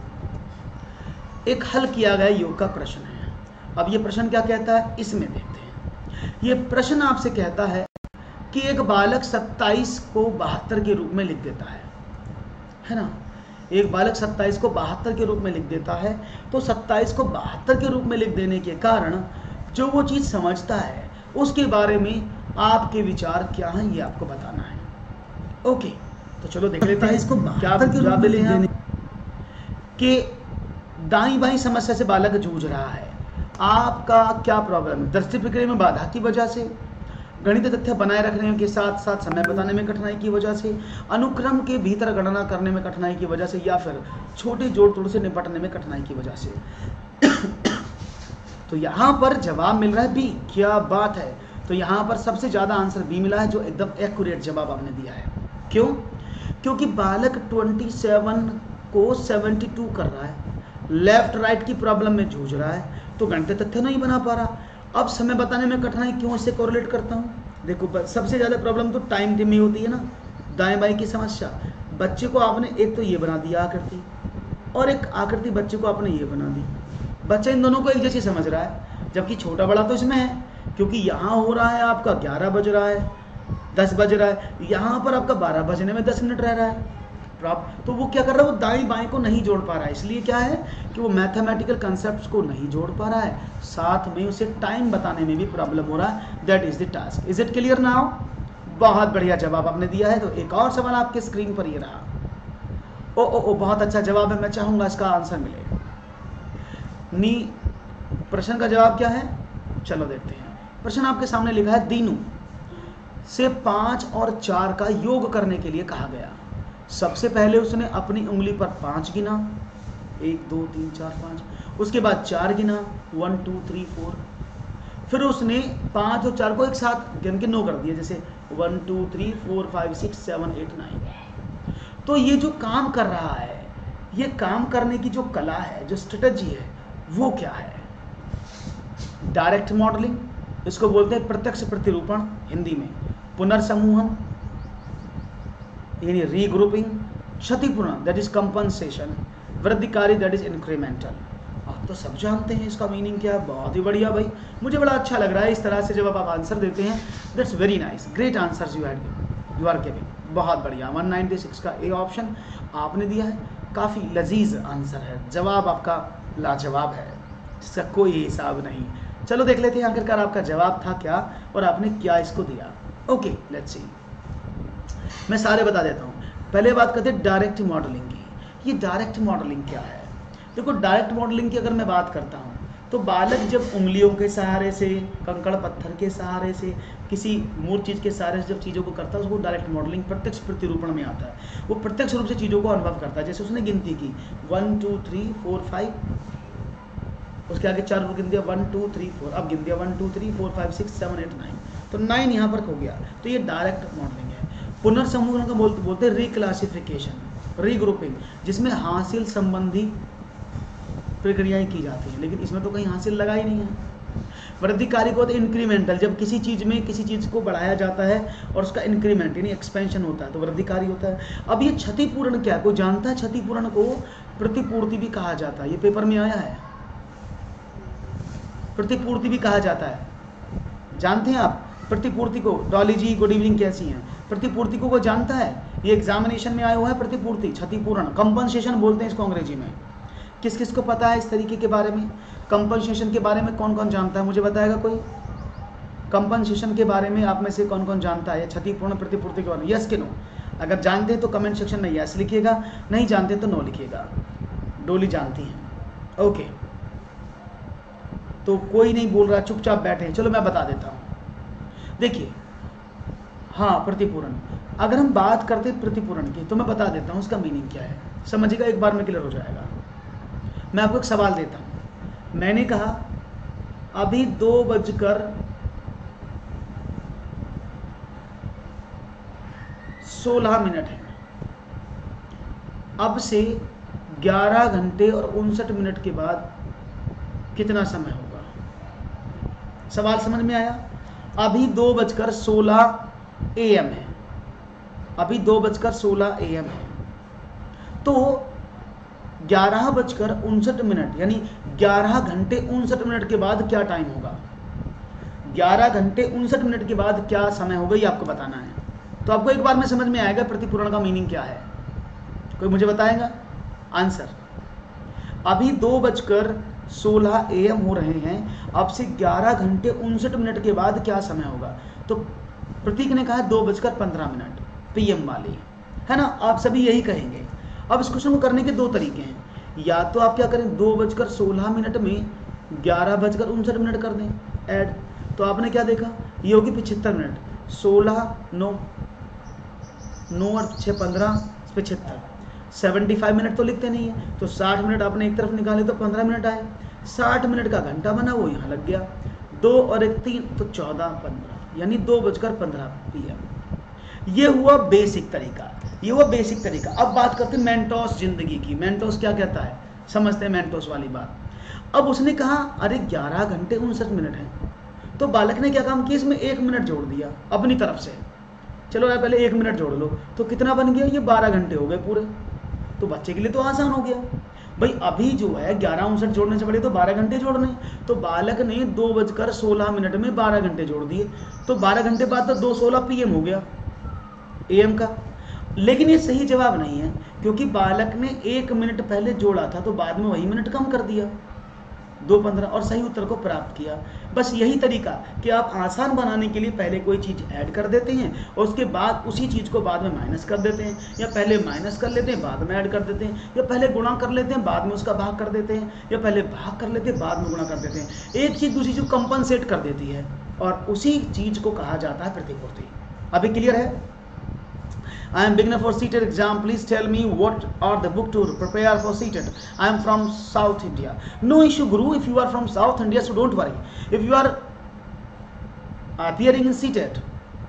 एक हल किया गया योग का प्रश्न है। अब ये प्रश्न क्या कहता है, इसमें देखते हैं। ये प्रश्न आपसे कहता है कि एक बालक 27 को 72 के रूप में लिख देता है ना। एक बालक 27 को 72 के रूप में लिख देता है, तो 27 को 72 के रूप में लिख देने के कारण जो वो चीज समझता है उसके बारे में आपके विचार क्या हैं, ये आपको बताना है। ओके, तो चलो देख लेते हैं इसको क्या जवाब लिख देने कि दाई बाई समस्या से बालक जूझ रहा है। आपका क्या प्रॉब्लम है? दृष्टि प्रक्रिया में बाधा की वजह से, गणित तथ्य बनाए रखने के साथ साथ समय बताने में कठिनाई की वजह से, अनुक्रम के भीतर गणना करने में कठिनाई की वजह से, या फिर छोटे जोड़ तोड़ से निपटने में कठिनाई की वजह से। तो यहां पर जवाब मिल रहा है बी। क्या बात है। तो यहां पर सबसे ज्यादा आंसर बी मिला है, जो एकदम एक्यूरेट जवाब आपने दिया है। क्यों? क्योंकि बालक 27 को 72 कर रहा है, लेफ्ट राइट की प्रॉब्लम में जूझ रहा है, तो गणित तथ्य नहीं बना पा रहा। अब समय बताने में कठिनाई क्यों, इससे कोरिलेट करता हूं। देखो, सबसे ज्यादा प्रॉब्लम तो टाइम में होती है ना, दाएं बाएं की समस्या। बच्चे को आपने एक तो ये बना दिया आकृति, और एक आकृति बच्चे को आपने ये बना दी। बच्चा इन दोनों को एक जैसी समझ रहा है, जबकि छोटा बड़ा तो इसमें है, क्योंकि यहाँ हो रहा है आपका 11 बज रहा है, 10 बज रहा है, यहाँ पर आपका 12 बजने में 10 मिनट रह रहा है। तो वो क्या कर रहा है, वो दाएं बाएं को नहीं जोड़ पा रहा है। इसलिए क्या है कि वो मैथमेटिकल कंसेप्ट्स को नहीं जोड़ पा रहा है, साथ में उसे टाइम बताने में भी प्रॉब्लम हो रहा है। That is the task. Is it clear now? बहुत बढ़िया जवाब आपने दिया है। तो एक और सवाल आपके स्क्रीन पर ये रहा। ओ बहुत अच्छा जवाब है, मैं चाहूंगा इसका आंसर मिले। प्रश्न का जवाब क्या है, चलो देखते हैं। प्रश्न आपके सामने लिखा है, दीनू से 5 और 4 का योग करने के लिए कहा गया। सबसे पहले उसने अपनी उंगली पर 5 गिना, 1 2 3 4 5। उसके बाद 4 गिना, 1 2 3 4। फिर उसने 5 और 4 को एक साथ गिन के 9 कर दिया, जैसे 1 2 3 4 5 6 7 8 9। तो ये जो काम कर रहा है, ये काम करने की जो कला है, जो स्ट्रेटजी है, वो क्या है? डायरेक्ट मॉडलिंग, इसको बोलते हैं प्रत्यक्ष प्रतिरूपण हिंदी में, पुनर्समूहन यानी रीग्रुपिंग, क्षतिपूर्ण दैट इज कंपनसेशन, वृद्धिकारी दैट इज इंक्रीमेंटल। आप तो सब जानते हैं इसका मीनिंग क्या है। बहुत ही बढ़िया भाई, मुझे बड़ा अच्छा लग रहा है इस तरह से जब आप आंसर देते हैं। That's very nice, great answers you are giving. बहुत बढ़िया। 196 का ए ऑप्शन आपने दिया है, काफ़ी लजीज आंसर है, जवाब आपका लाजवाब है, जिसका कोई हिसाब नहीं। चलो देख लेते हैं आखिरकार आपका जवाब था क्या और आपने क्या इसको दिया। Okay, let's see. मैं सारे बता देता हूँ। पहले बात करते हैं डायरेक्ट मॉडलिंग की। ये डायरेक्ट मॉडलिंग क्या है? देखो, डायरेक्ट मॉडलिंग की अगर मैं बात करता हूँ, तो बालक जब उंगलियों के सहारे से, कंकड़ पत्थर के सहारे से, किसी मूल चीज़ के सहारे से जब चीज़ों को करता है, उसको डायरेक्ट मॉडलिंग, प्रत्यक्ष प्रतिरूपण में आता है। वो प्रत्यक्ष रूप से चीज़ों को अनुभव करता है। जैसे उसने गिनती की 1 2 3 4 5, उसके आगे 4 गिन दिया, 1 2 3 4, अब गिन दिया 1 2 3 4 5 6 7 8 9, तो 9 यहाँ पर हो गया। तो ये डायरेक्ट मॉडलिंग है। पुनर्समूहन का बोलते हैं रिक्लासिफिकेशन, रीग्रुपिंग, जिसमें हासिल संबंधी प्रक्रियाएं की जाती हैं, लेकिन इसमें तो कहीं हासिल लगा ही नहीं है। वृद्धिकारी को इंक्रीमेंटल, जब किसी चीज़ में किसी चीज़ को बढ़ाया जाता है और उसका इंक्रीमेंट यानी एक्सपेंशन होता है, तो वृद्धिकारी होता है। अब ये क्षतिपूर्ण क्या है? कोई जानता है? क्षतिपूर्ण को प्रतिपूर्ति भी कहा जाता है, ये पेपर में आया है। प्रतिपूर्ति भी कहा जाता है, जानते हैं आप प्रतिपूर्ति को? डॉली जी गुड इवनिंग, कैसी हैं? प्रतिपूर्ति को जानता है? ये एग्जामिनेशन में आया हुआ है। प्रतिपूर्ति, क्षतिपूर्ण, कंपनसेशन बोलते हैं इसको अंग्रेजी में। किस किस को पता है इस तरीके के बारे में? कंपनसेशन के बारे में कौन कौन जानता है? मुझे बताएगा कोई? कंपनसेशन के बारे में आप में से कौन कौन जानता है? क्षतिपूर्ण प्रतिपूर्ति के बारे में यस के नो? अगर जानते हैं तो कमेंट सेक्शन में यस लिखिएगा, नहीं जानते तो नो लिखिएगा। डोली जानती हैं, ओके। तो कोई नहीं बोल रहा, चुपचाप बैठे हैं। चलो मैं बता देता हूँ। देखिए, हाँ, प्रतिपूर्ण। अगर हम बात करते हैं प्रतिपूर्ण की, तो मैं बता देता हूँ उसका मीनिंग क्या है, समझिएगा, एक बार में क्लियर हो जाएगा। मैं आपको एक सवाल देता हूँ। मैंने कहा अभी 2 बजकर 16 मिनट है। अब से 11 घंटे और 59 मिनट के बाद कितना समय होगा? सवाल समझ में आया? अभी 2:16 AM है, अभी 2:16 AM है, तो 11:59 यानी 11 घंटे 59 मिनट के बाद क्या टाइम होगा? 11 घंटे 59 मिनट के बाद क्या समय होगा, ये आपको बताना है। तो आपको एक बार में समझ में आएगा प्रतिपूरण का मीनिंग क्या है। कोई मुझे बताएगा आंसर? अभी 2:16 AM हो रहे हैं, अब से 11 घंटे 59 मिनट के बाद क्या समय होगा? तो प्रतीक ने कहा 2:15 PM वाली, है ना? आप सभी यही कहेंगे। अब इस क्वेश्चन को करने के 2 तरीके हैं। या तो आप क्या करें, 2:16 में 11:59 कर दें ऐड, तो आपने क्या देखा, ये होगी 75 मिनट। 16 9 और 6 15 75, 75 मिनट तो लिखते नहीं है, तो 60 मिनट आपने एक तरफ निकाले तो 15 मिनट आए। 60 मिनट का घंटा बना, वो यहाँ लग गया। 2 और 1 3, तो 14 15 यानी 2:15 PM। ये हुआ बेसिक तरीका, ये हुआ बेसिक तरीका। अब बात करते हैं मेंटोस जिंदगी की। मेंटोस क्या कहता है, समझते हैं मेंटोस वाली बात। अब उसने कहा अरे 11 घंटे 59 मिनट है, तो बालक ने क्या काम किया, इसमें 1 मिनट जोड़ दिया अपनी तरफ से। चलो यार पहले 1 मिनट जोड़ लो, तो कितना बन गया, ये 12 घंटे हो गए पूरे। तो बच्चे के लिए तो आसान हो गया भाई, अभी जो है 11:59 जोड़ने से पहले तो 12 घंटे जोड़ने, तो बालक ने 2:16 में 12 घंटे जोड़ दिए, तो 12 घंटे बाद तो 2:16 PM हो गया AM का। लेकिन ये सही जवाब नहीं है, क्योंकि बालक ने 1 मिनट पहले जोड़ा था, तो बाद में वही मिनट कम कर दिया 2:15 और सही उत्तर को प्राप्त किया। बस यही तरीका कि आप आसान बनाने के लिए पहले कोई चीज़ ऐड कर देते हैं और उसके बाद उसी चीज़ को बाद में माइनस कर देते हैं, या पहले माइनस कर लेते हैं बाद में ऐड कर देते हैं, या पहले गुणा कर लेते हैं बाद में उसका भाग कर देते हैं, या पहले भाग कर लेते हैं बाद में गुणा कर देते हैं। एक चीज़ दूसरी चीज़ कंपनसेट कर देती है और उसी चीज़ को कहा जाता है प्रतिपूर्ति। अभी क्लियर है? I am beginner for CTET exam. Please tell me what are the book to prepare for CTET. I am from South India. No issue, Guru. If you are from South India, so don't worry. If you are appearing in CTET,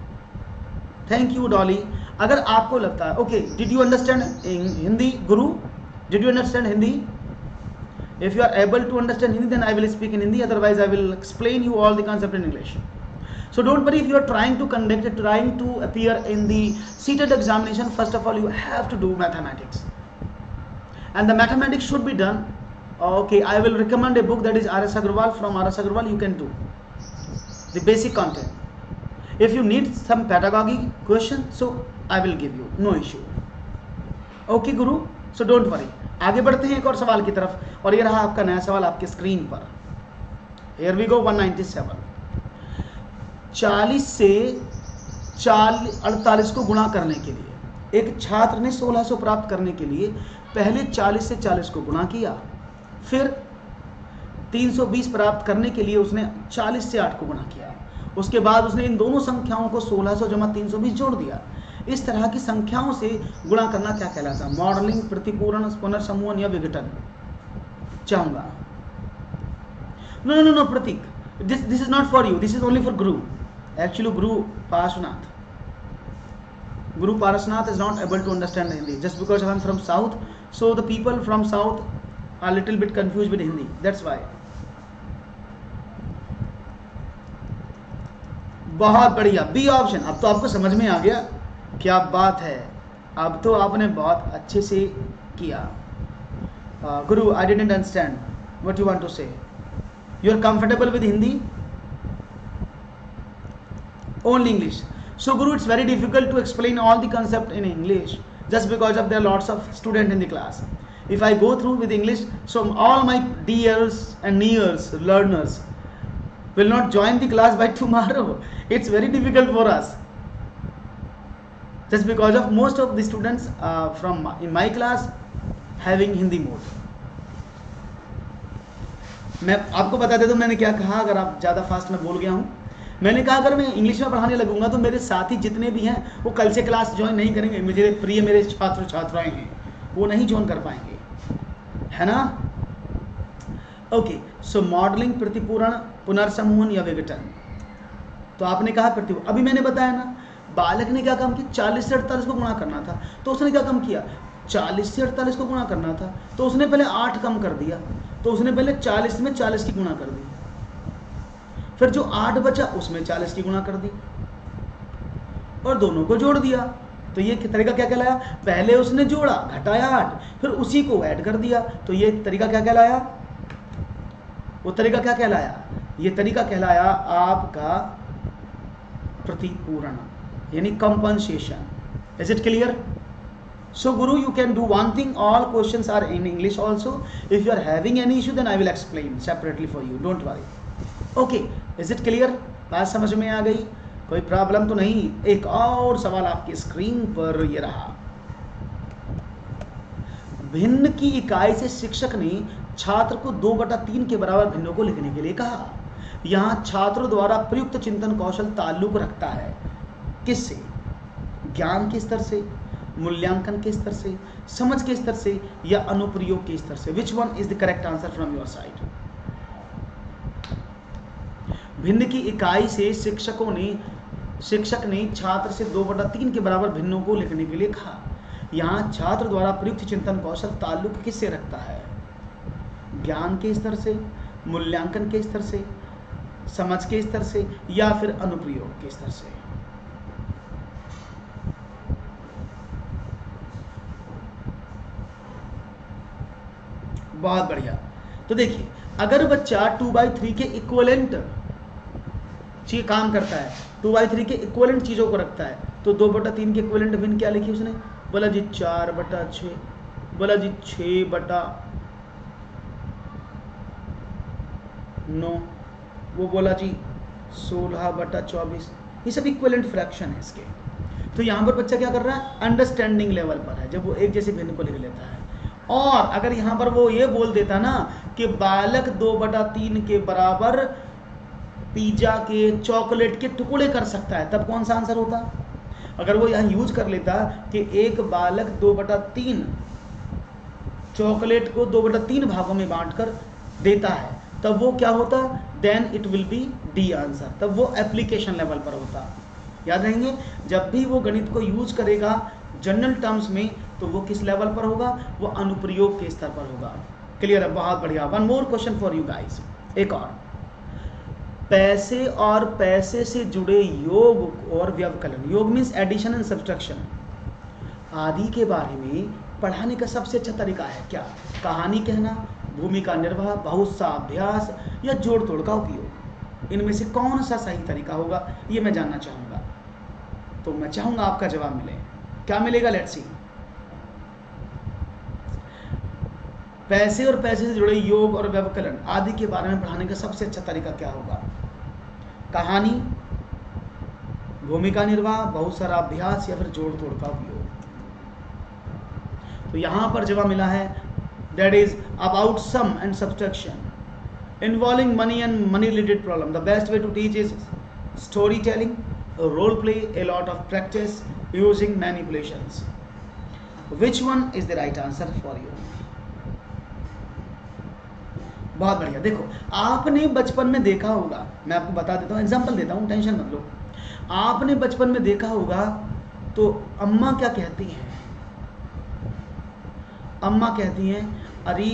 thank you, Dolly. अगर आपको लगता है, okay, did you understand Hindi, Guru? Did you understand Hindi? If you are able to understand Hindi, then I will speak in Hindi. Otherwise, I will explain you all the concept in English. So don't worry if you are trying to appear in the CTET examination. First of all, you have to do mathematics, and the mathematics should be done. Okay, I will recommend a book, that is R.S. Agarwal. From R.S. Agarwal, you can do the basic content. If you need some pedagogy question, so I will give you, no issue. Okay, Guru. So don't worry. आगे बढ़ते हैं एक और सवाल की तरफ, और ये रहा आपका नया सवाल आपके स्क्रीन पर। Here we go, 197. 40 से 48 को गुणा करने के लिए एक छात्र ने 1600 प्राप्त करने के लिए पहले 40 से 40 को गुणा किया, फिर 320 प्राप्त करने के लिए उसने 40 से 8 को गुणा किया, उसके बाद उसने इन दोनों संख्याओं को 1600 जमा 320 जोड़ दिया। इस तरह की संख्याओं से गुणा करना क्या कहलाता है? मॉडलिंग, प्रतिपूरण, पुनर्समूहन या विघटन? चाहूंगा। नो प्रतीक, this is not for you, this is only for Guru. Actually, Guru Parashnath is not able to understand Hindi just because I am from South. So the people from South are a little bit confused with Hindi. That's why. बहुत बढ़िया, बी ऑप्शन। अब तो आपको समझ में आ गया, क्या बात है, अब तो आपने बहुत अच्छे से किया। Guru, I didn't understand what you want to say. You are comfortable with Hindi? Only English. So Guru, it's very difficult to explain all the concept in English just because of there are lots of students in the class. If I go through with English, so all my dears and nears learners will not join the class by tomorrow. It's very difficult for us just because of most of the students from in my class having Hindi mode. मैं आपको बता दे दूं मैंने क्या कहा, अगर आप ज़्यादा फास्ट में बोल गया हूँ। मैंने कहा अगर मैं इंग्लिश में पढ़ाने लगूंगा तो मेरे साथी जितने भी हैं वो कल से क्लास ज्वाइन नहीं करेंगे। मेरे प्रिय मेरे छात्र छात्राएं हैं, वो नहीं ज्वाइन कर पाएंगे, है ना? ओके, सो मॉडलिंग, प्रतिपूरण, पुनर्समूहन या विघटन? तो आपने कहा प्रतिपूरण। अभी मैंने बताया ना, बालक ने क्या काम किया, 40 से 48 को गुणा करना था, तो उसने क्या काम किया, 40 से 48 को गुणा करना था, तो उसने पहले 8 कम कर दिया, तो उसने पहले 40 में 40 की गुणा कर दी, फिर जो 8 बचा उसमें 40 की गुणा कर दी और दोनों को जोड़ दिया। तो ये तरीका क्या कहलाया, पहले उसने जोड़ा, घटाया 8, फिर उसी को ऐड कर दिया, तो ये तरीका क्या कहलाया, वो तरीका क्या कहलाया, ये तरीका कहलाया आपका प्रतिपूरण, यानी compensation. Is it clear? So Guru, you can do one thing, all questions are in English also. If you are having any issue then I will explain separately for you, don't worry. Okay, is it clear? बात समझ में आ गई, कोई प्रॉब्लम तो नहीं? एक और सवाल आपकी स्क्रीन पर ये रहा, भिन्न की इकाई से शिक्षक ने छात्र को 2/3 के बराबर भिन्नों को लिखने के लिए कहा। यहाँ छात्रों द्वारा प्रयुक्त चिंतन कौशल ताल्लुक रखता है किससे, ज्ञान के स्तर से, मूल्यांकन के स्तर से, समझ के स्तर से, या अनुप्रयोग के स्तर से? Which one is the correct answer from your side? भिन्न की इकाई से शिक्षक ने छात्र से 2/3 के बराबर भिन्नों को लिखने के लिए कहा। यहाँ छात्र द्वारा प्रयुक्त चिंतन कौशल ताल्लुक किससे रखता है, ज्ञान के स्तर से, मूल्यांकन के स्तर से, समझ के स्तर से, या फिर अनुप्रयोग के स्तर से? बहुत बढ़िया। तो देखिए, अगर बच्चा 2/3 के इक्विवेलेंट चीज काम करता है, 2/3 के इक्विवेलेंट चीजों को रखता है, तो 2/3 के इक्विवेलेंट भिन्न क्या लिखी उसने, बोला जी 4/6, बोला जी 6/9, वो बोला जी 16/24। ये सब इक्विवेलेंट फ्रैक्शन है इसके। तो यहाँ पर बच्चा क्या कर रहा है, अंडरस्टैंडिंग लेवल पर है, जब वो एक जैसे भिन्न को लिख लेता है। और अगर यहाँ पर वो ये बोल देता ना कि बालक 2/3 के बराबर पिज्जा के, चॉकलेट के टुकड़े कर सकता है, तब कौन सा आंसर होता? अगर वो यहाँ यूज कर लेता कि एक बालक 2/3 चॉकलेट को 2/3 भागों में बांटकर देता है, तब वो क्या होता, then it will be D answer, तब वो एप्लीकेशन लेवल पर होता। याद रहेंगे, जब भी वो गणित को यूज करेगा जनरल टर्म्स में, तो वो किस लेवल पर होगा, वो अनुप्रयोग के स्तर पर होगा। क्लियर है? बहुत बढ़िया। One more question for you guys, एक और, पैसे और पैसे से जुड़े योग और व्यवकलन, योग मीन्स एडिशन एंड सब्ट्रैक्शन आदि के बारे में पढ़ाने का सबसे अच्छा तरीका है क्या? कहानी कहना, भूमिका निर्वाह, बहुत सा अभ्यास, या जोड़ तोड़ का उपयोग? इनमें से कौन सा सही तरीका होगा, ये मैं जानना चाहूंगा। तो मैं चाहूंगा आपका जवाब मिले। क्या मिलेगा? Let's see. पैसे और पैसे से जुड़े योग और व्यवकलन आदि के बारे में पढ़ाने का सबसे अच्छा तरीका क्या होगा? कहानी, भूमिका निर्वाह, बहुत सारा अभ्यास, या फिर जोड़ तोड़ का उपयोग? तो यहां पर जवाब मिला है, that is about sum and subtraction involving money and money related problem. The best way to teach is story telling, role play, a lot of practice using manipulations. Which one is the right answer for you? बहुत बढ़िया। देखो, आपने बचपन में देखा होगा, मैं आपको बता देता हूँ, एग्जांपल देता हूँ, टेंशन मत लो। आपने बचपन में देखा होगा तो अम्मा क्या कहती हैं, अम्मा कहती हैं, अरे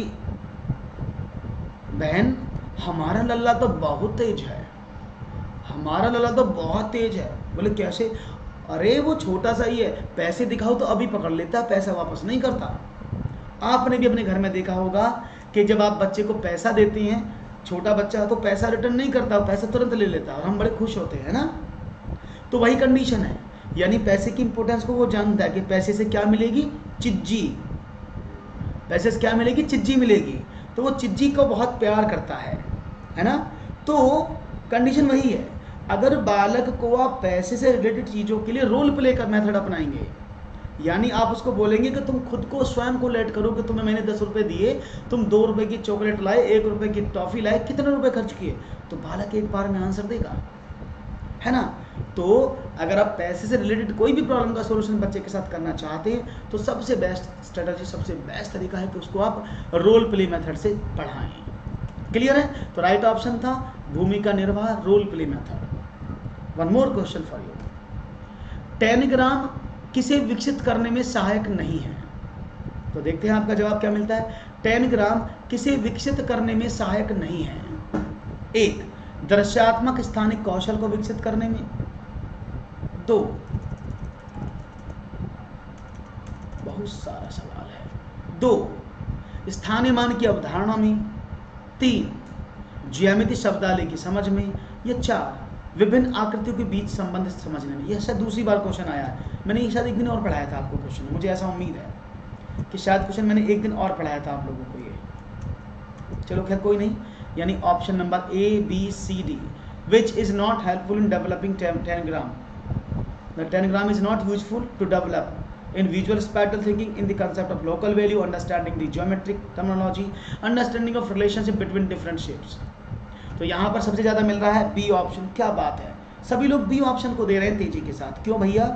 बहन हमारा लल्ला तो बहुत तेज है, हमारा लल्ला तो बहुत तेज है। बोले कैसे? अरे वो छोटा सा ही है, पैसे दिखाओ तो अभी पकड़ लेता है, पैसा वापस नहीं करता। आपने भी अपने घर में देखा होगा कि जब आप बच्चे को पैसा देते हैं, छोटा बच्चा तो पैसा रिटर्न नहीं करता, पैसा तुरंत ले लेता है और हम बड़े खुश होते हैं ना। तो वही कंडीशन है, यानी पैसे की इंपॉर्टेंस को वो जानता है कि पैसे से क्या मिलेगी, चिज्जी, पैसे से क्या मिलेगी, चिज्जी मिलेगी, तो वो चिज्जी को बहुत प्यार करता है ना। तो कंडीशन वही है, अगर बालक को आप पैसे से रिलेटेड चीज़ों के लिए रोल प्ले का मेथड अपनाएंगे, यानी आप उसको बोलेंगे कि तुम खुद को स्वयं को लेट करो कि तुम्हें मैंने 10 रुपए दिए, तुम 2 रुपए की चॉकलेट लाए, 1 रुपए की टॉफी लाए, कितने रुपए खर्च किए, तो बालक एक बार में आंसर देगा, है ना। तो अगर आप पैसे से रिलेटेड कोई भी प्रॉब्लम का सोल्यूशन बच्चे के साथ करना चाहते हैं, तो सबसे बेस्ट स्ट्रेटजी, सबसे बेस्ट तरीका है कि उसको आप रोल प्ले मेथड से पढ़ाएं। क्लियर है? तो राइट ऑप्शन था भूमिका निर्वाह, role play method. One more question for you. Telegram किसे विकसित करने में सहायक नहीं है? तो देखते हैं आपका जवाब क्या मिलता है। टेलीग्राम किसे विकसित करने में सहायक नहीं है? 1. दृश्यात्मक स्थानिक कौशल को विकसित करने में। 2. बहुत सारा सवाल है। 2. स्थानीय मान की अवधारणा में। 3. ज्यामिति शब्दावली की समझ में। या 4. विभिन्न आकृतियों के बीच संबंध समझने में। यह शायद दूसरी बार क्वेश्चन आया है, मैंने शायद एक दिन और पढ़ाया था आपको क्वेश्चन, मुझे ऐसा उम्मीद है कि शायद क्वेश्चन मैंने एक दिन और पढ़ाया था आप लोगों को ये। चलो खैर कोई नहीं, यानी option number A, B, C, D, which is not helpful in developing telegram. The telegram is not useful to develop in visual spatial thinking, in the concept of local value, understanding the geometric terminology, understanding of relationship between different shapes. तो यहाँ पर सबसे ज़्यादा मिल रहा है बी ऑप्शन। क्या बात है, सभी लोग बी ऑप्शन को दे रहे हैं तेजी के साथ। क्यों भैया?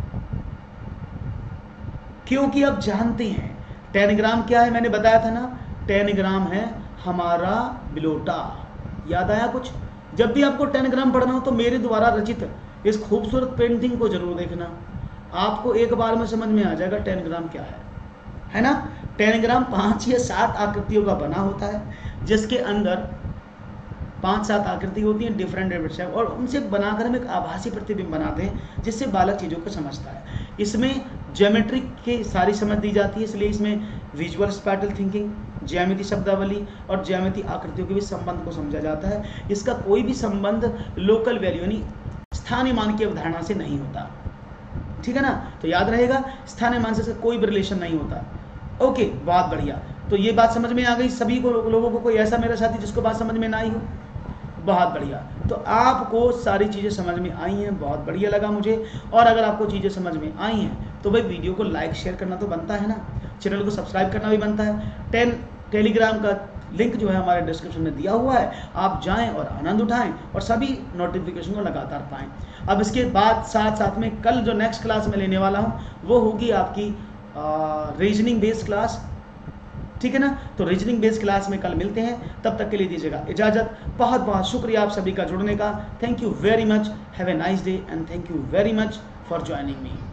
क्योंकि अब जानते हैं टेलीग्राम क्या है। मैंने बताया था ना, टेलीग्राम है हमारा बिलोटा। याद आया कुछ? जब भी आपको टेलीग्राम पढ़ना हो तो मेरे द्वारा रचित इस खूबसूरत पेंटिंग को जरूर देखना, आपको एक बार में समझ में आ जाएगा टेलीग्राम क्या है ना। टेलीग्राम 5 या 7 आकृतियों का बना होता है, जिसके अंदर 5-7 आकृति होती हैं डिफरेंट और उनसे बनाकर हम एक आभासी प्रतिबिंब बनाते हैं, जिससे बालक चीज़ों को समझता है। इसमें ज्योमेट्री की सारी समझ दी जाती है, इसलिए इसमें विजुअल स्पैटियल थिंकिंग, ज्यामिति शब्दावली और ज्यामिति आकृतियों के भी संबंध को समझा जाता है। इसका कोई भी संबंध लोकल वैल्यू यानी स्थानीय मान की अवधारणा से नहीं होता, ठीक है ना। तो याद रहेगा, स्थानीय मान से कोई भी रिलेशन नहीं होता। ओके, बहुत बढ़िया। तो ये बात समझ में आ गई सभी को लोगों को? कोई ऐसा मेरा साथी जिसको बात समझ में ना आई हो? बहुत बढ़िया। तो आपको सारी चीज़ें समझ में आई हैं, बहुत बढ़िया लगा मुझे। और अगर आपको चीज़ें समझ में आई हैं तो भाई वीडियो को लाइक शेयर करना तो बनता है ना, चैनल को सब्सक्राइब करना भी बनता है। टेलीग्राम का लिंक जो है हमारे डिस्क्रिप्शन में दिया हुआ है, आप जाएं और आनंद उठाएं और सभी नोटिफिकेशन को लगातार पाएं। अब इसके बाद साथ में कल जो नेक्स्ट क्लास में लेने वाला हूँ वो होगी आपकी रीजनिंग बेस्ड क्लास, ठीक है ना। तो रीजनिंग बेस्ड क्लास में कल मिलते हैं, तब तक के लिए दीजिएगा इजाज़त। बहुत बहुत शुक्रिया आप सभी का जुड़ने का। Thank you very much, have a nice day and thank you very much for joining me.